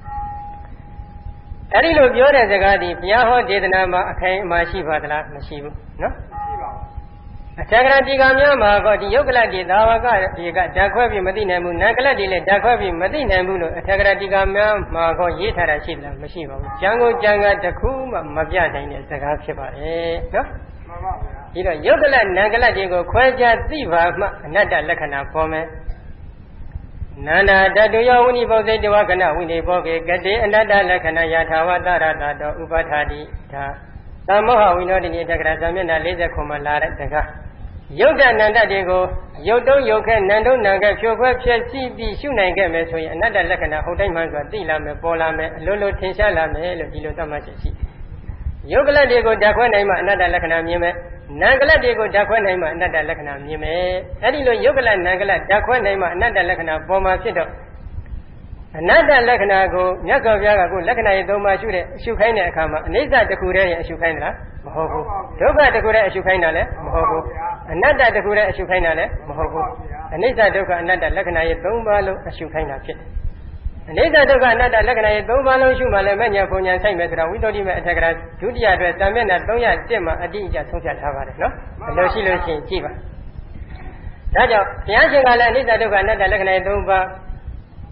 အဲဒီလိုပြောတဲ့စကားဒီဘုရားဟောဒေသနာမှာအခိုင်အမာရှိပါသလားမရှိဘူးနော်ရှိပါဘူးအထက်ကရာဒီကများမှာကဒီယုတ်ကလတ်ဒီသာဝကတွေကဓာတ်ခွဲပြီးမသိနိုင်ဘူးနာကလတ်ဒီလည်းဓာတ်ခွဲပြီးမသိနိုင်ဘူးလို့အထက်ကရာဒီကများမှာကရေးထားတာရှိလားမရှိပါဘူးကျန်ကိုကျန်ကတခုမှမပြနိုင်တဲ့စကားဖြစ်ပါတယ်နော်မှန်ပါဗျာဒီတော့ယုတ်ကလတ်နာကလတ်တွေကိုခွဲခြားသိပါမှအနတ္တလက္ခဏာပေါ်မယ်နန္ဒတတုယောဝိနိဘောဇိတဝကနဝိနိဘောကေကတိအနတ္တလက္ခဏာယထာဝတရတတောဥပဋ္ဌာတိဒါသမ္မောဟဝိနောတိနိတက္ကရာဇမျက်နှာ40မှာလာတဲ့တကားယုတ်တနန္တတွေကိုယုတ်တုံးယုတ်ခဲနန္တုံးနံခဲဖြိုခွဲဖြည့်စီးပြီးရှုနိုင်ခဲ့မယ်ဆိုရင်အနတ္တလက္ခဏာဟုတ်တိုင်းမှန်ဆိုတာသိလာမယ်ပေါ်လာမယ်အလိုလိုထင်ရှားလာမယ်လို့ဒီလိုသတ်မှတ်ချက်ရှိယုတ်ကလတ်တွေကိုဓာတ်ခွဲနိုင်မှအနတ္တလက္ခဏာမြင်မယ်နာမ်ကလတ်တွေကိုဓာတ်ခွဲနိုင်မှအနတ္တလက္ခဏာမြင်မယ်အဲဒီလိုယုတ်ကလတ်နာမ်ကလတ်ဓာတ်ခွဲနိုင်မှအနတ္တလက္ခဏာပေါ်မှာဖြစ်တော့အနတ္တလက္ခဏာကိုမြတ်စွာဘုရားကကိုလက္ခဏာရေးသုံးပါးရှုတဲ့အရှုခိုင်းတဲ့အခါမှာအနိစ္စတစ်ခုတည်းရဲ့အရှုခိုင်းတာမဟုတ်ဘူးဒုက္ခတစ်ခုတည်းအရှုခိုင်းတာလည်းမဟုတ်ဘူးအနတ္တတစ်ခုတည်းအရှုခိုင်းတာလည်းမဟုတ်ဘူးအနိစ္စဒုက္ခအနတ္တလက္ခဏာရေးသုံးပါးလုံးအရှုခိုင်းတာဖြစ်တယ်အနိစ္စဒုက္ခအနတ္တလက္ခဏာရေးသုံးပါးလုံးရှုမှလည်းမဉ္ဇဉ်ပုံဉ္ဇဉ်ဆိုင်မယ်ဆိုတာဝိတ္တုတိမဲ့အထက်ကရာဒုတိယအတွက်သာမျက်နှာ301မှာအတိအကျဆုံးဖြတ်ထားပါတယ်နော်ဘယ်လိုရှိလို့ရှိရင်ကြည့်ပါဒါကြောင့်ဘုရားရှင်ကလည်းအနိစ္စဒုက္ခအနတ္တလက္ခဏာရေးသုံးပါး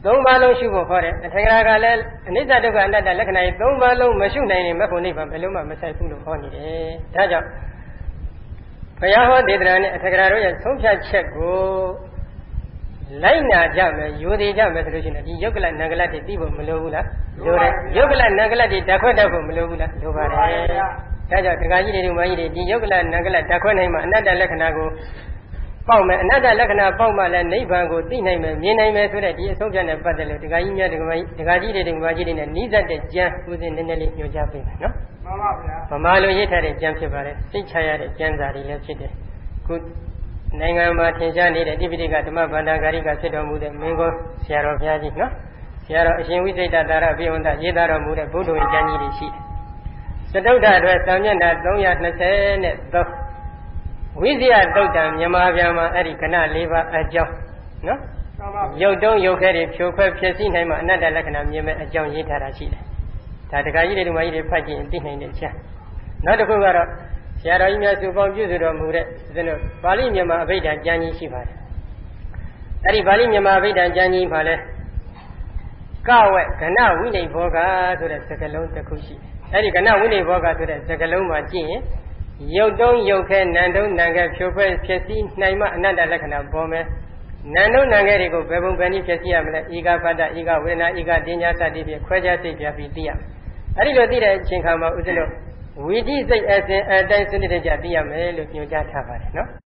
သုံးပါးလုံးရှုဖို့ခေါ်တယ်အထက်ကရာကလည်းအနိစ္စဒုက္ခအနတ္တလက္ခဏာကြီးသုံးပါးလုံးမရှုနိုင်ရင်မဖို့နိဗ္ဗာန်ဘယ်လုံးမှမဆိုင်ဘူးလို့ဟောနေတယ်ဒါကြောင့်ဘုရားဟောဒေသနာနဲ့အထက်ကရာတို့ရဲ့ဆုံးဖြတ်ချက်ကိုလိုက်နာကြမယ်ယူသေးကြမယ်ဆိုလို့ရှိရင်ဒီယုတ်ကလနံကလတ်တွေသိဖို့မလိုဘူးလားလိုတယ်ယုတ်ကလနံကလတ်တွေဓာတ်ခွက်တတ်ဖို့မလိုဘူးလားလိုပါတယ်ဒါကြောင့်ဒကာကြီးတွေဒကာကြီးတွေဒီယုတ်ကလနံကလတ်ဓာတ်ခွက်နိုင်မှာအနတ္တလက္ခဏာကိုပေါက်မယ်အနတ္တလက္ခဏာပေါက်မှလည်းနိဗ္ဗာန်ကိုသိနိုင်မယ်မြင်နိုင်မယ်ဆိုတဲ့ဒီအဆုံးဖြတ်နဲ့ပတ်သက်လို့ဒကာကြီးများဒကာကြီးတွေဒကာကြီးတွေနဲ့နီးစပ်တဲ့ကျမ်းဦးဇင်းနည်းနည်းလေးညွှန်ကြားပေးမယ်နော်မှန်ပါဗျာဗမာလိုရေးထားတဲ့ကျမ်းဖြစ်ပါတယ်စိတ်ချရတဲ့ကျမ်းစာတွေလည်းဖြစ်တယ်ခုနိုင်ငံမှာထင်ရှားနေတဲ့တိပိဋကဓမ္မဗန္ဒာဂါရိကဖြစ်တော်မူတဲ့မင်းကိုဆရာတော်ဘုရားကြီးနော်ဆရာတော်အရှင်ဝိသိတသာရဘိဝန္တရေးသားတော်မူတဲ့ဘုဒ္ဓဝင်ကျမ်းကြီးတွေရှိတယ်စတုဒ္ဓအတွက်စာမျက်နှာ323ဝိဇ္ဇယတုတ်တံမြန်မာပြန်မှာအဲ့ဒီခဏ၄ပါးအကြောင်းနော်ရုပ်တုံးရုပ်ခဲတွေဖြိုခွဲဖြစ်စီနိုင်မှာအနတ္တလက္ခဏာမြင်မဲ့အကြောင်းရေးထားတာရှိတယ်ဒါတခါကြီးတွေဒီမကြီးတွေဖတ်ကြည့်ရင်သိနိုင်တဲ့အချက်နောက်တစ်ခုကတော့ဆရာတော်ကြီးများစုပေါင်းပြုစုတော်မူတဲ့ပါဠိမြန်မာအဘိဓမ္မာကျမ်းကြီးရှိပါတယ်အဲ့ဒီပါဠိမြန်မာအဘိဓမ္မာကျမ်းကြီးမှာလဲကဝက်ကဏဝိနိဘောဂဆိုတဲ့စကားလုံးတစ်ခုရှိတယ်အဲ့ဒီကဏဝိနိဘောဂဆိုတဲ့စကားလုံးမှာကြည့်ရင်ရုပ်တုံးရုပ်ခဲနံတုံးနံခဲဖြိုခွဲဖြစ်စီနိုင်မှအနတ္တလက္ခဏာပေါ်မယ်နံတုံးနံခဲတွေကိုဘယ်ပုံဘယ်နည်းဖြစ်စီရမလဲဧကဖတ္တဧကဝေဒနာဧကတင်ညာစသည်ဖြင့်ခွဲခြားစိတ်ပြပြီးသိရအဲ့ဒီလိုသိတဲ့အချိန်ခါမှာဥစ္စလို့ဝိတိစိတ်အစဉ်အတိုင်းစနစ်တကျသိရမယ်လို့ညွှန်ကြားထားပါတယ်နော်